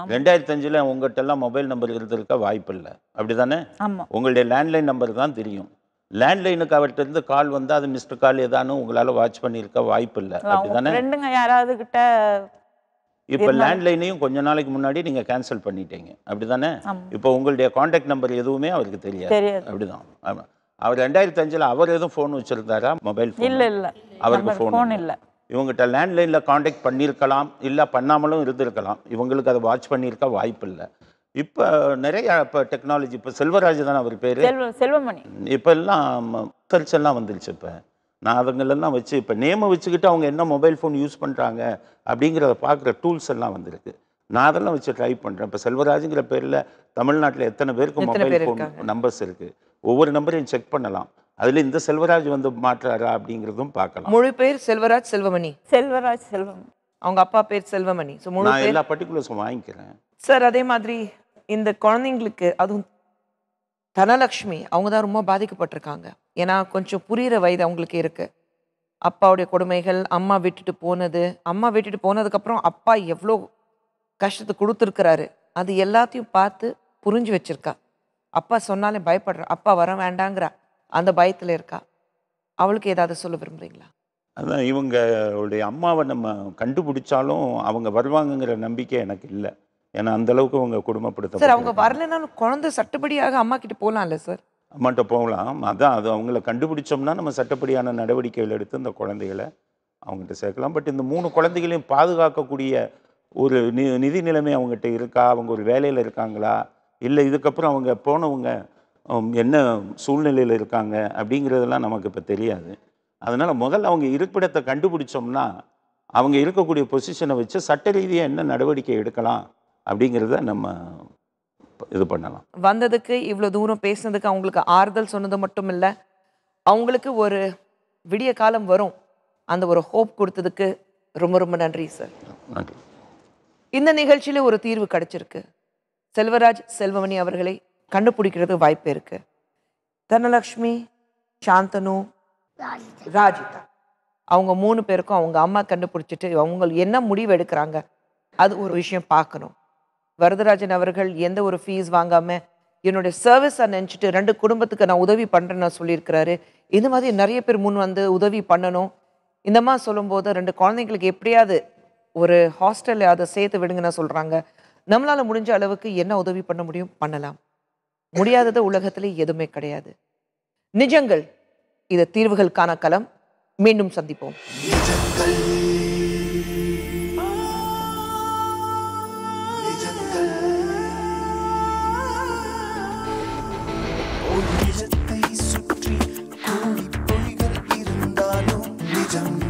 2005 உங்கள்கிட்ட எல்லாம் மொபைல் நம்பர் இருந்திருக்க வாய்ப்பு இல்லை, அப்படி தானே? உங்களுடைய லேண்ட்லைன் நம்பர் தான் தெரியும். லேண்ட்லைனுக்கு அவர்கிட்ட இருந்து கால் வந்தால் அது மிஸ்டர் கால் ஏதானு உங்களால் வாட்ச் பண்ணியிருக்க வாய்ப்பு இல்லை, அப்படி தானே? யாராவது கிட்ட இப்போ லேண்ட்லைனையும் கொஞ்ச நாளைக்கு முன்னாடி நீங்கள் கேன்சல் பண்ணிட்டீங்க, அப்படி தானே? இப்போ உங்களுடைய கான்டாக்ட் நம்பர் எதுவுமே அவருக்கு தெரியாது, அப்படிதான். அவர் 2005 அவர் எதுவும் ஃபோன் வச்சுருந்தாரா? மொபைல் ஃபோன் இல்லை, அவருக்கு ஃபோன் இல்லை. இவங்ககிட்ட லேண்ட்லைனில் காண்டாக்ட் பண்ணியிருக்கலாம், இல்லை பண்ணாமலும் இருந்திருக்கலாம். இவங்களுக்கு அதை வாட்ச் பண்ணியிருக்க வாய்ப்பு இல்லை. இப்போ நிறைய இப்போ டெக்னாலஜி, இப்போ செல்வராஜ் தானே அவர் பேர், செல்வமணி. இப்போ எல்லாம் சர்ச் எல்லாம் வந்துருச்சு. இப்போ நான் அதுங்களெல்லாம் வச்சு இப்போ நேமை வச்சுக்கிட்டு அவங்க என்ன மொபைல் ஃபோன் யூஸ் பண்ணுறாங்க அப்படிங்கிறத பார்க்குற டூல்ஸ் எல்லாம் வந்திருக்கு. நான் அதெல்லாம் வச்சு ட்ரை பண்ணுறேன். இப்போ செல்வராஜுங்கிற பேரில் தமிழ்நாட்டில் எத்தனை பேருக்கு மொபைல் ஃபோன் நம்பர்ஸ் இருக்குது, ஒவ்வொரு நம்பரையும் செக் பண்ணலாம். அதில் இந்த செல்வராஜ் வந்து மாற்றாரா அப்படிங்கிறதும் பார்க்கலாம். முழு பேர் செல்வராஜ் செல்வமணி. செல்வராஜ் செல்வமணி. அவங்க அப்பா பேர் செல்வமணி. ஸோ முழு நான் எல்லா பர்டிகுலர்ஸும் வாங்கிக்கிறேன் சார். அதே மாதிரி இந்த குழந்தைங்களுக்கு, அதுவும் தனலக்ஷ்மி, அவங்க தான் ரொம்ப பாதிக்கப்பட்டிருக்காங்க. ஏன்னா கொஞ்சம் புரிகிற வயது அவங்களுக்கு இருக்குது. அப்பாவுடைய கொடுமைகள், அம்மா விட்டுட்டு போனது, அம்மா விட்டுட்டு போனதுக்கப்புறம் அப்பா எவ்வளோ கஷ்டத்தை கொடுத்துருக்கிறாரு, அது எல்லாத்தையும் பார்த்து புரிஞ்சு வச்சிருக்கா. அப்பா சொன்னாலே பயப்படுறா, அப்பா வர வேண்டாங்கிறா, அந்த பயத்தில் இருக்கா. அவளுக்கு ஏதாவது சொல்ல விரும்புறீங்களா? அதான் இவங்களுடைய அம்மாவை நம்ம கண்டுபிடிச்சாலும் அவங்க வருவாங்கங்கிற நம்பிக்கை எனக்கு இல்லை. ஏன்னா அந்த அளவுக்கு அவங்க சார், அவங்க குடும்பப்படுத்த வரலைன்னா குழந்தை சட்டப்படியாக அம்மா கிட்ட போகலாம்ல சார்? அம்மாட்ட போகலாம். அதான் அது அவங்கள கண்டுபிடிச்சோம்னா நம்ம சட்டப்படியான நடவடிக்கைகள் எடுத்து இந்த குழந்தைகளை அவங்ககிட்ட சேர்க்கலாம். பட் இந்த 3 குழந்தைகளையும் பாதுகாக்கக்கூடிய ஒரு நிதி நிலைமை அவங்ககிட்ட இருக்கா, அவங்க ஒரு வேலையில் இருக்காங்களா, இல்லை இதுக்கப்புறம் அவங்க போனவங்க என்ன சூழ்நிலையில் இருக்காங்க அப்படிங்கிறதெல்லாம் நமக்கு இப்போ தெரியாது. அதனால் முதல்ல அவங்க இருப்பிடத்தை கண்டுபிடிச்சோம்னா அவங்க இருக்கக்கூடிய பொசிஷனை வச்சு சட்ட ரீதியாக என்ன நடவடிக்கை எடுக்கலாம் அப்படிங்கிறத நம்ம இது பண்ணலாம். வந்ததுக்கு, இவ்வளோ தூரம் பேசுனதுக்கு, அவங்களுக்கு ஆறுதல் சொன்னது மட்டும் இல்லை, அவங்களுக்கு ஒரு விடிய காலம் வரும் அந்த ஒரு ஹோப் கொடுத்ததுக்கு ரொம்ப ரொம்ப நன்றி சார். நன்றி. இந்த நிகழ்ச்சியில் ஒரு தீர்வு கிடைச்சிருக்கு. செல்வராஜ் செல்வமணி அவர்களை கண்டுபிடிக்கிறது வாய்ப்பு இருக்கு. தனலக்ஷ்மி, சாந்தனு, ராஜிதா, அவங்க 3 பேருக்கும் அவங்க அம்மா கண்டுபிடிச்சிட்டு அவங்க என்ன முடிவு எடுக்கிறாங்க அது ஒரு விஷயம் பார்க்கணும். வரதராஜன் அவர்கள் எந்த ஒரு ஃபீஸ் வாங்காம என்னுடைய சர்வீஸை நினச்சிட்டு 2 குடும்பத்துக்கு நான் உதவி பண்ணுறேன்னு சொல்லியிருக்கிறாரு. இந்த மாதிரி நிறைய பேர் முன் வந்து உதவி பண்ணணும். இந்த மாதிரி சொல்லும்போது 2 குழந்தைங்களுக்கு எப்படியாவது ஒரு ஹாஸ்டலில் அதை சேர்த்து விடுங்கன்னு சொல்கிறாங்க. நம்மளால் முடிஞ்ச அளவுக்கு என்ன உதவி பண்ண முடியும் பண்ணலாம். முடியாதது உலகத்தில் எதுவுமே கிடையாது. நிஜங்கள், இது தீர்வுகளுக்கான களம். மீண்டும் சந்திப்போம். நிஜத்தை சுற்றி கோடி பொய்கள் இருந்தாலும் நிஜம்